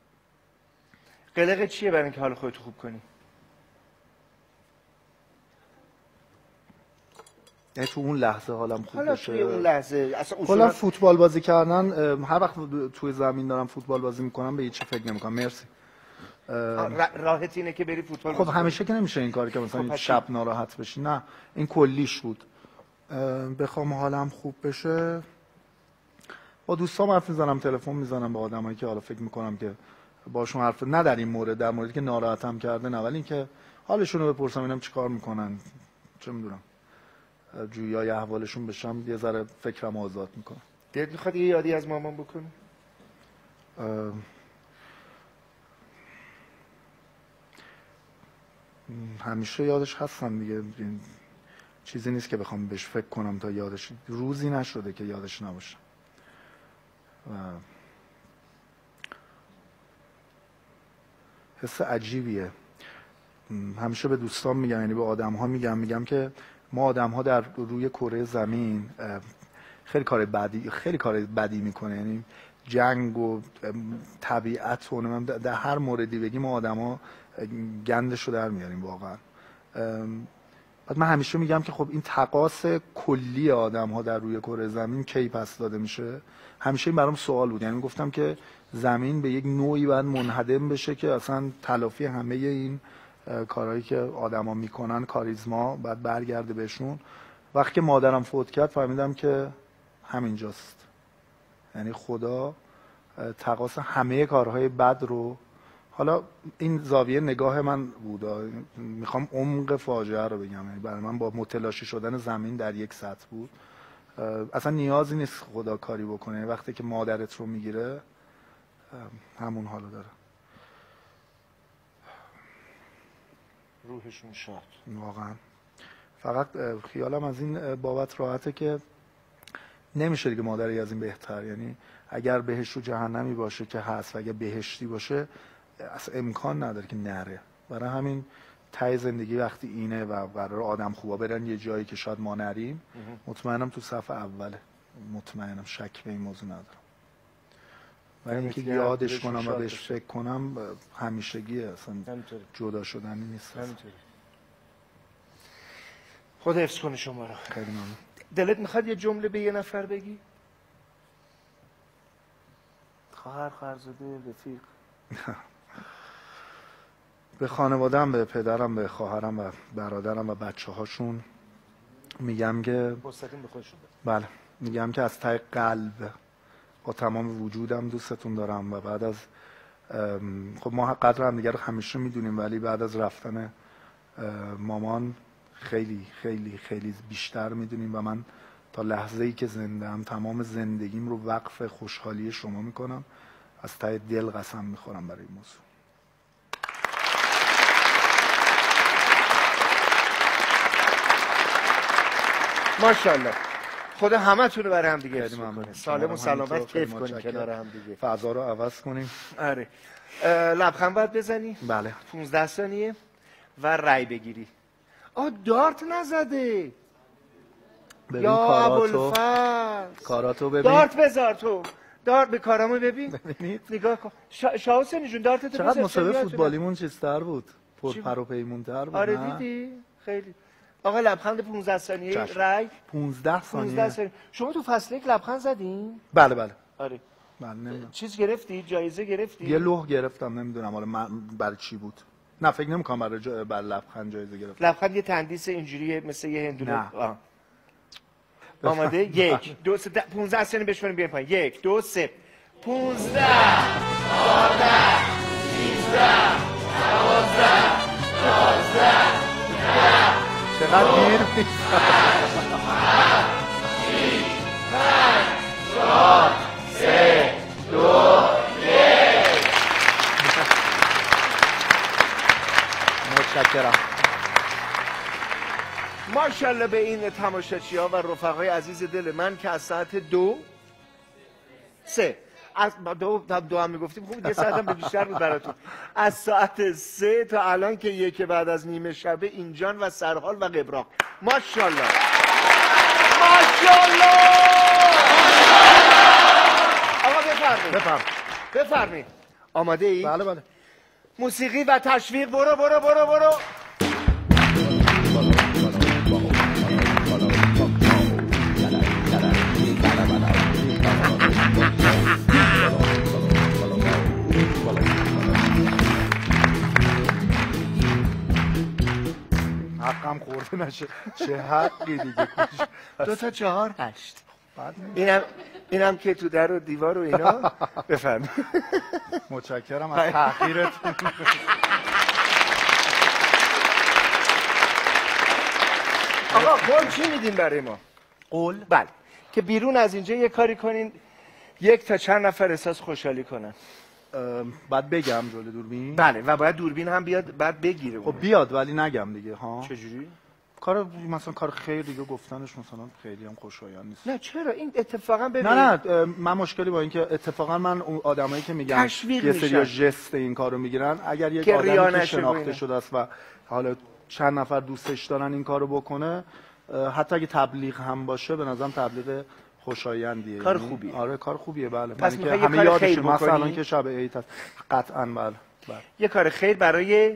قلق چیه برای اینکه حال خودتو خوب کنی؟ یعنی تو اون لحظه حالم خوب حالا بشه. توی اون لحظه اصلا کلا فوتبال بازی کردن، هر وقت توی زمین دارم فوتبال بازی میکنم به هیچ فکر نمیکنم. مرسی. راحت اینه که بری فوتبال. خب همیشه که نمیشه این کاری که مثلا خب شب ناراحت بشی. نه این کلیش بود. بخوام حالم خوب بشه با دوستام حرف میزنم، تلفن میزنم با آدمایی که حالا فکر میکنم که باشون حرف نه در این مورد، در موردی که ناراحتم کرده نه، ولی اینکه حالشون رو بپرسم اینم چیکار میکنن، چه میدونم جویای احوالشون بشم، یه ذره فکرم آزاد میکنم. دلت میخواد یه یادی از مامان بکنی؟ همیشه یادش هستم دیگه، چیزی نیست که بخوام بهش فکر کنم تا یادش، روزی نشده که یادش نباشه. و حس عجیبیه. همیشه به دوستان میگم، یعنی به آدم ها میگم میگم که ما آدم ها در روی کره زمین خیلی کار بدی خیلی کار بدی میکنه، یعنی جنگ و طبیعت و در هر موردی بگیم ما آدم ها گندش رو در میاریم واقعا. بعد من همیشه میگم که خب این تقاص کلی آدم ها در روی کره زمین کی پس داده میشه؟ همیشه این برام سوال بود، یعنی گفتم که زمین به یک نوعی باید منهدم بشه که اصلا تلافی همه این کارهایی که آدما میکنن، کاریزما بعد برگرده بهشون. وقتی که مادرم فوت کرد فهمیدم که همینجاست، یعنی خدا تقاص همه کارهای بد رو، حالا این زاویه نگاه من بود، میخوام عمق فاجعه رو بگم، یعنی برای من با متلاشی شدن زمین در یک سطح بود. اصلا نیازی نیست خدا کاری بکنه، وقتی که مادرت رو میگیره همون حالو داره. روحشون شاد. واقعا فقط خیالم از این بابت راحته که نمیشه دیگه مادری از این بهتر، یعنی اگر بهشت و جهنمی باشه که هست و اگر بهشتی باشه اصلا امکان نداره که نره. برای همین ته زندگی وقتی اینه و قرار آدم خوبا برن یه جایی که شاید ما نریم، مطمئنم تو صف اوله، مطمئنم، شک به این موضوع ندارم. ولی اینکه یادش کنم و بهش فکر کنم همیشگیه، اصلا جدا شدنی نیست. خدا حفظ کنه شما رو. خیلی ممنون. دلت میخواد یه جمله به یه نفر بگی؟ خواهر، خواهرزاده، رفیق؟ به خانواده‌ام، به پدرم، به خواهرم و برادرم و بچه هاشون میگم که مستقیم به خودشون بله میگم که از ته قلب با تمام وجودم دوستتون دارم و بعد از خب ما قدر هم دیگه رو همیشه میدونیم ولی بعد از رفتن مامان خیلی خیلی خیلی بیشتر میدونیم و من تا لحظه ای که زنده ام تمام زندگیم رو وقف خوشحالی شما میکنم. از ته دل قسم میخورم برای این موضوع. ماشاءالله. خدا همه تون رو برای هم دیگه حفظ کنه. سالم و سلامت کیف کنیم کنار هم دیگه. فضا رو عوض کنیم. آره. لبخند باید بزنی؟ بله. پونزده ثانیه و رای بگیری. آه دارت نزده. ببین یا کاراتو ابوالفضل. کاراتو ببین. دارت بذار تو. دارت به کارامو ببین. ببینید. نگاه کن. شا... شاه حسینی جون دارت تو چقدر مسابقه فوتبالیمون چیزتر بود. پر پر و پیمونتر بود. آره نه؟ دیدی؟ خیلی. آقا لبخند پونزده ثانیه رای. پونزده ثانیه. پونزده ثانیه. شما تو فصل یک لبخند زدین؟ بله بله. آره. بله نمیدونم. چیز گرفتی؟ جایزه گرفتی؟ یه لوح گرفتم نمیدونم حالا من برای چی بود. نه فکر نمی‌کنم برای جا... برای لبخند جایزه گرفتم. لبخند یه تندیس اینجوریه مثل یه هندونه. نه. آماده؟ یک، دو، سه، پونزده ثانیه بشماریم بیایم پایین. یک، دو، سه. پونزده، چهارده، سیزده، دوازده، یازده، ده. چقدر دیر نیست. شیش، پنج، چهار، سه، دو، یک. متشکرم. ماشاءالله به این تماشاچی ها و رفقای عزیز دل من که از ساعت دو سه از دو, دو هم میگفتیم خوب یه ساعت هم به بیشتر بود براتون. از ساعت سه تا الان که یکی بعد از نیمه شبه اینجان و سرحال و قبراق. ماشاءالله ماشاءالله. آقا بفرمایید بفرمایید بفرمایید. آماده ای؟ بله بله. موسیقی و تشویق. برو برو برو برو. حقم خورده نشه. چه حقی دیگه. دو تا چهار هشت. اینم اینم که تو در و دیوار و اینا. بفرمایید. متشکرم از تحقیرتون. آقا قول چی میدین برای ما؟ قول؟ بله که بیرون از اینجا یه کاری کنین یک تا چند نفر احساس خوشحالی کنن. بعد بگم جلوی دوربین؟ بله و باید دوربین هم بیاد بعد بگیره. خب بیاد ولی نگم دیگه ها. چجوری؟ کار مثلا کار خیر دیگه گفتنش مثلا خیلی هم خوشایند نیست. نه چرا این اتفاقا ببین. نه نه من مشکلی با این که اتفاقا من اون آدمایی که میگن یه سری ژست این کارو میگیرن اگر یک آدمی که شناخته شده است و حالا چند نفر دوستش دارن این کارو بکنه حتی اگه تبلیغ هم باشه به نظرم تبلیغ خوشایندیه. کار خوبیه. آره کار خوبیه بله. پس که همه یادش مثلا الان که شب عید هست قطعا بله. بله. یه کار خیر برای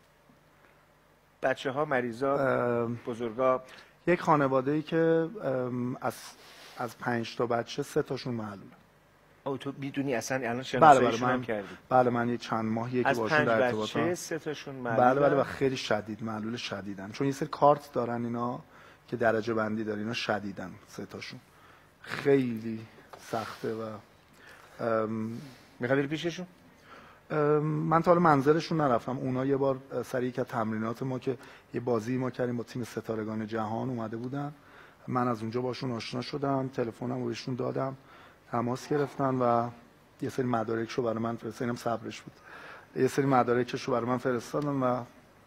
بچه ها مریضا بزرگا. یک خانواده ای که از از پنج تا بچه سه تاشون معلومه. او تو میدونی اصلا الان شناساییشون هم کردی؟ بله من یه چند ماه یکی باشون در ارتباطم. از پنج بچه سه تاشون معلومه. بله بله و خیلی شدید معلول شدیدن چون یه سری کارت دارن اینا که درجه بندی داره اینا شدیدن سه تاشون خیلی سخته و میخوای بری پیششون؟ من تا حالا منزلشون نرفتم. اونا یه بار سر یک از تمرینات ما که یه بازی ما کردیم با تیم ستارگان جهان اومده بودن من از اونجا باشون آشنا شدم تلفنم رو بهشون دادم تماس گرفتن و یه سری مدارکش رو برای من فرستادن. صبرش بود. یه سری مدارکش رو برای من فرستادن و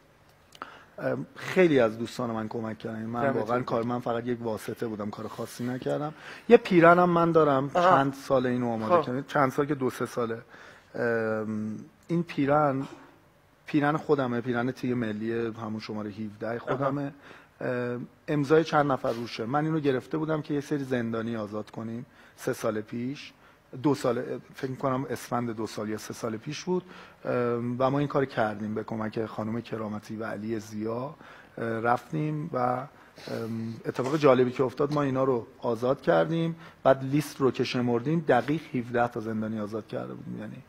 خیلی از دوستان من کمک کردن. من واقعا کار من فقط یک واسطه بودم کار خاصی نکردم. یه پیرنم من دارم آها. چند سال اینو آماده کردم چند سال که دو سه ساله این پیرن پیرن خودمه پیرن تیم ملی همون شماره هفده خودمه امضای چند نفر روشه. من اینو گرفته بودم که یه سری زندانی آزاد کنیم سه سال پیش دو سال فکر می‌کنم اسفند دو سال یا سه سال پیش بود و ما این کار کردیم به کمک خانم کرامتی و علی ضیا رفتیم و اتفاق جالبی که افتاد ما اینا رو آزاد کردیم بعد لیست رو که شمردیم دقیق هفده تا زندانی آزاد کرده بودیم یعنی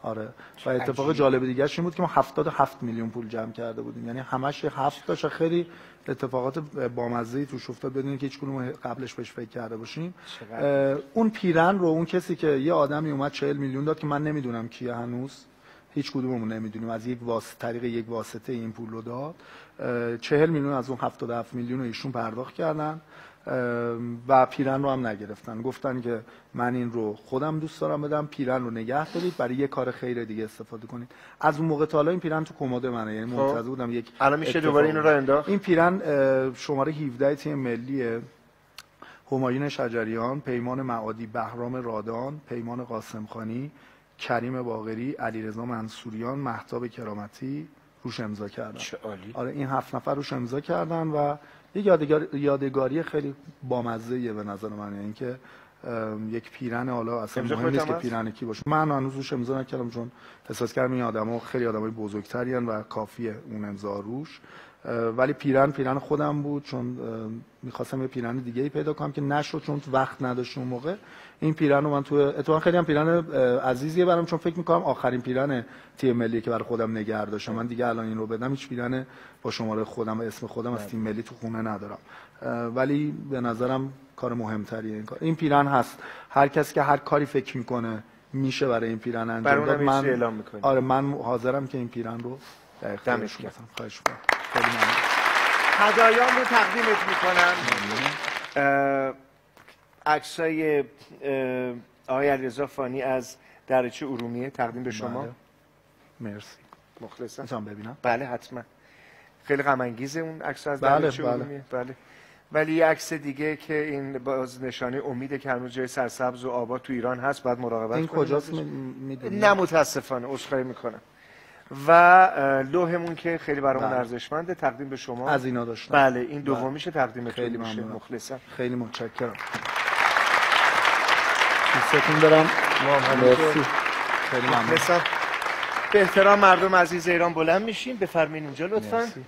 آره و اتفاق جالب دیگه‌ش این بود که ما هفتاد و هفت میلیون پول جمع کرده بودیم، یعنی همش هفت تاش خیلی اتفاقات بامزه‌ای توش افتاد بدون که هیچ کدوم قبلش بهش فکر کرده باشیم. اون پیرن رو اون کسی که یه آدمی اومد چهل میلیون داد که من نمیدونم کیه، هنوز هیچ کدوممون نمیدونیم، از یک واسطه طریق یک واسطه این پول رو داد. چهل میلیون از اون هفتاد و هفت میلیون رو ایشون پرداخت کردن و پیرن رو هم نگرفتن، گفتن که من این رو خودم دوست دارم بدم، پیرن رو نگه دارید برای یه کار خیر دیگه استفاده کنید. از اون موقع تا حالا این پیرن تو کمد منه، یعنی منتظر بودم یک الان میشه دوباره اینو راه انداخت. این پیرن شماره هفده تیم ملی همایون شجریان، پیمان معادی، بهرام رادان، پیمان قاسمخانی، کریم باقری، علیرضا منصوریان، مهتاب کرامتی روش امضا کردن. چه عالی. آره این هفت نفر روش امضا کردن و یک یادگاری یادگاری خیلی بامزه‌ایه به نظر من، یعنی اینکه یک پیرن، حالا اصلا مهم نیست که پیرن کی باشه، من هنوز روش امضا نکردم چون احساس کردم این آدما خیلی آدمای بزرگتری ان و کافیه اون امضا روش، ولی پیرن پیرن خودم بود چون میخواستم یه پیرن دیگه ای پیدا کنم که نشد چون وقت نداشتم اون موقع. این پیرن رو من تو اتفاقا خیلی هم پیرن عزیزیه برام چون فکر میکنم آخرین پیرن تیم ملی که برای خودم نگه داشتم. من دیگه الان این رو بدم هیچ پیرن با شماره خودم و اسم خودم از تیم ملی تو خونه ندارم، ولی به نظرم کار مهمتریه این کار. این پیرن هست، هر کسی که هر کاری فکر میکنه میشه برای این پیرن انجام داد. من اعلام میکنم. آره من حاضرم که این پیرن رو در اختیارش بدم. خواهش می‌کنم. خیلی ممنون. هدایام رو تقدیمت میکنم. عکسای آقای علیرضا فانی از دریچه ارومیه تقدیم به شما. بله. مرسی. مخلصم. میتونم ببینم؟ بله حتما. خیلی غم انگیزه اون عکس از بله دریچه بله. ارومیه. بله. ولی یه عکس دیگه که این باز نشانه امیده که هنوز جای سرسبز و آباد تو ایران هست، باید مراقبت کنیم. این کجاست میدونی؟ نه متاسفانه عذرخواهی میکنم. و لوحمون که خیلی برامون بله. ارزشمنده تقدیم به شما. از اینا داشتم. بله این دومیشه تقدیم خیلی میشه. ممنونم. مخلصم. خیلی متشکرم. دوستتون دارم. مرسی. خیلی ممنون. مخلصم. به احترام مردم عزیز ایران بلند میشین، بفرمایید اینجا لطفاً. مرسی.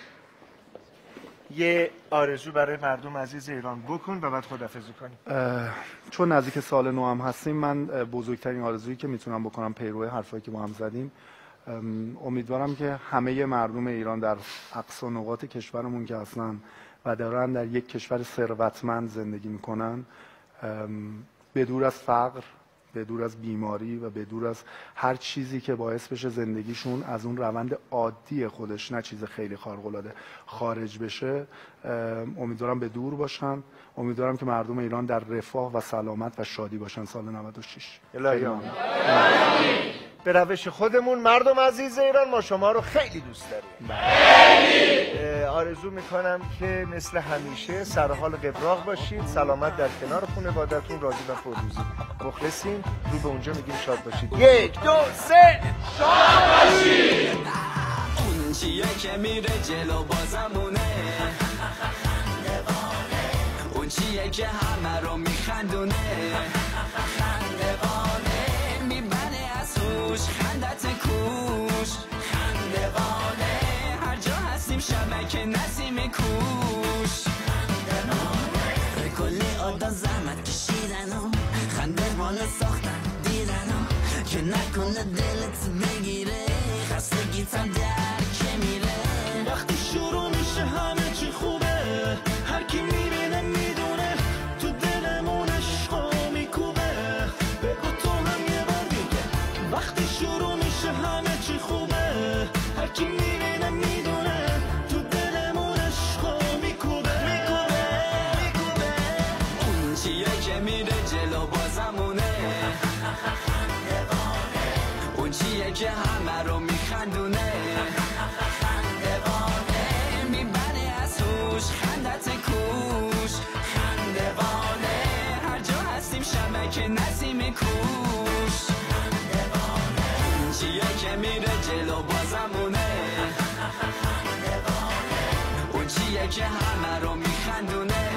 یه آرزو برای مردم عزیز ایران بکن و بعد خداحافظی کنیم. چون نزدیک سال نو هم هستیم، من بزرگترین آرزویی که میتونم بکنم پیرو حرفایی که با هم زدیم، امیدوارم که همه مردم ایران در اقصا نقاط کشورمون که هستن و دارن در یک کشور ثروتمند زندگی میکنن، به دور از فقر، به دور از بیماری و به دور از هر چیزی که باعث بشه زندگیشون از اون روند عادی خودش، نه چیز خیلی خارق‌العاده، خارج بشه، امیدوارم به دور باشن. امیدوارم که مردم ایران در رفاه و سلامت و شادی باشن سال نود و شش. الهی آمین. به روش خودمون مردم عزیز ایران ما شما رو خیلی دوست داریم. آرزو میکنم که مثل همیشه سر حال قبراق باشید، سلامت در کنار خانواده‌تون، راضی و پرروزی. مخلصیم. رو به اونجا میگیم شاد باشید. یک دو سه شاد باشید. اون چیه که میره جلو بازمونه، اون چیه که همه رو میخندونه، میبنه از هوش خندت کوش، خندوانه هر جا هستیم شبک نسیم کوش، به کلی آدم زحمت کشیدن و خنده مال ساختن دیدن و که نکنه دلت بگیره خستگیتم در که میره. وقتی شروع میشه همه چی خوبه، هر کی میبینه میدونه تو دلمون عشقا میکوبه. بگو تو هم یه بار دیگه. وقتی شروع میشه همه چی خوبه، هر کی میبینه میدونه تو دلمون عشقا میکوبه میکوبه میکوبه. اون چیه که میره جلو بازمونه، اون چیه که همه رو میخندونه، میبنه از هوش خندت کوش، خندوانه هر جا هستیم شبک نسیم کوش، اون چیه که میره جلو بازمونه، اون چیه که همه رو میخندونه.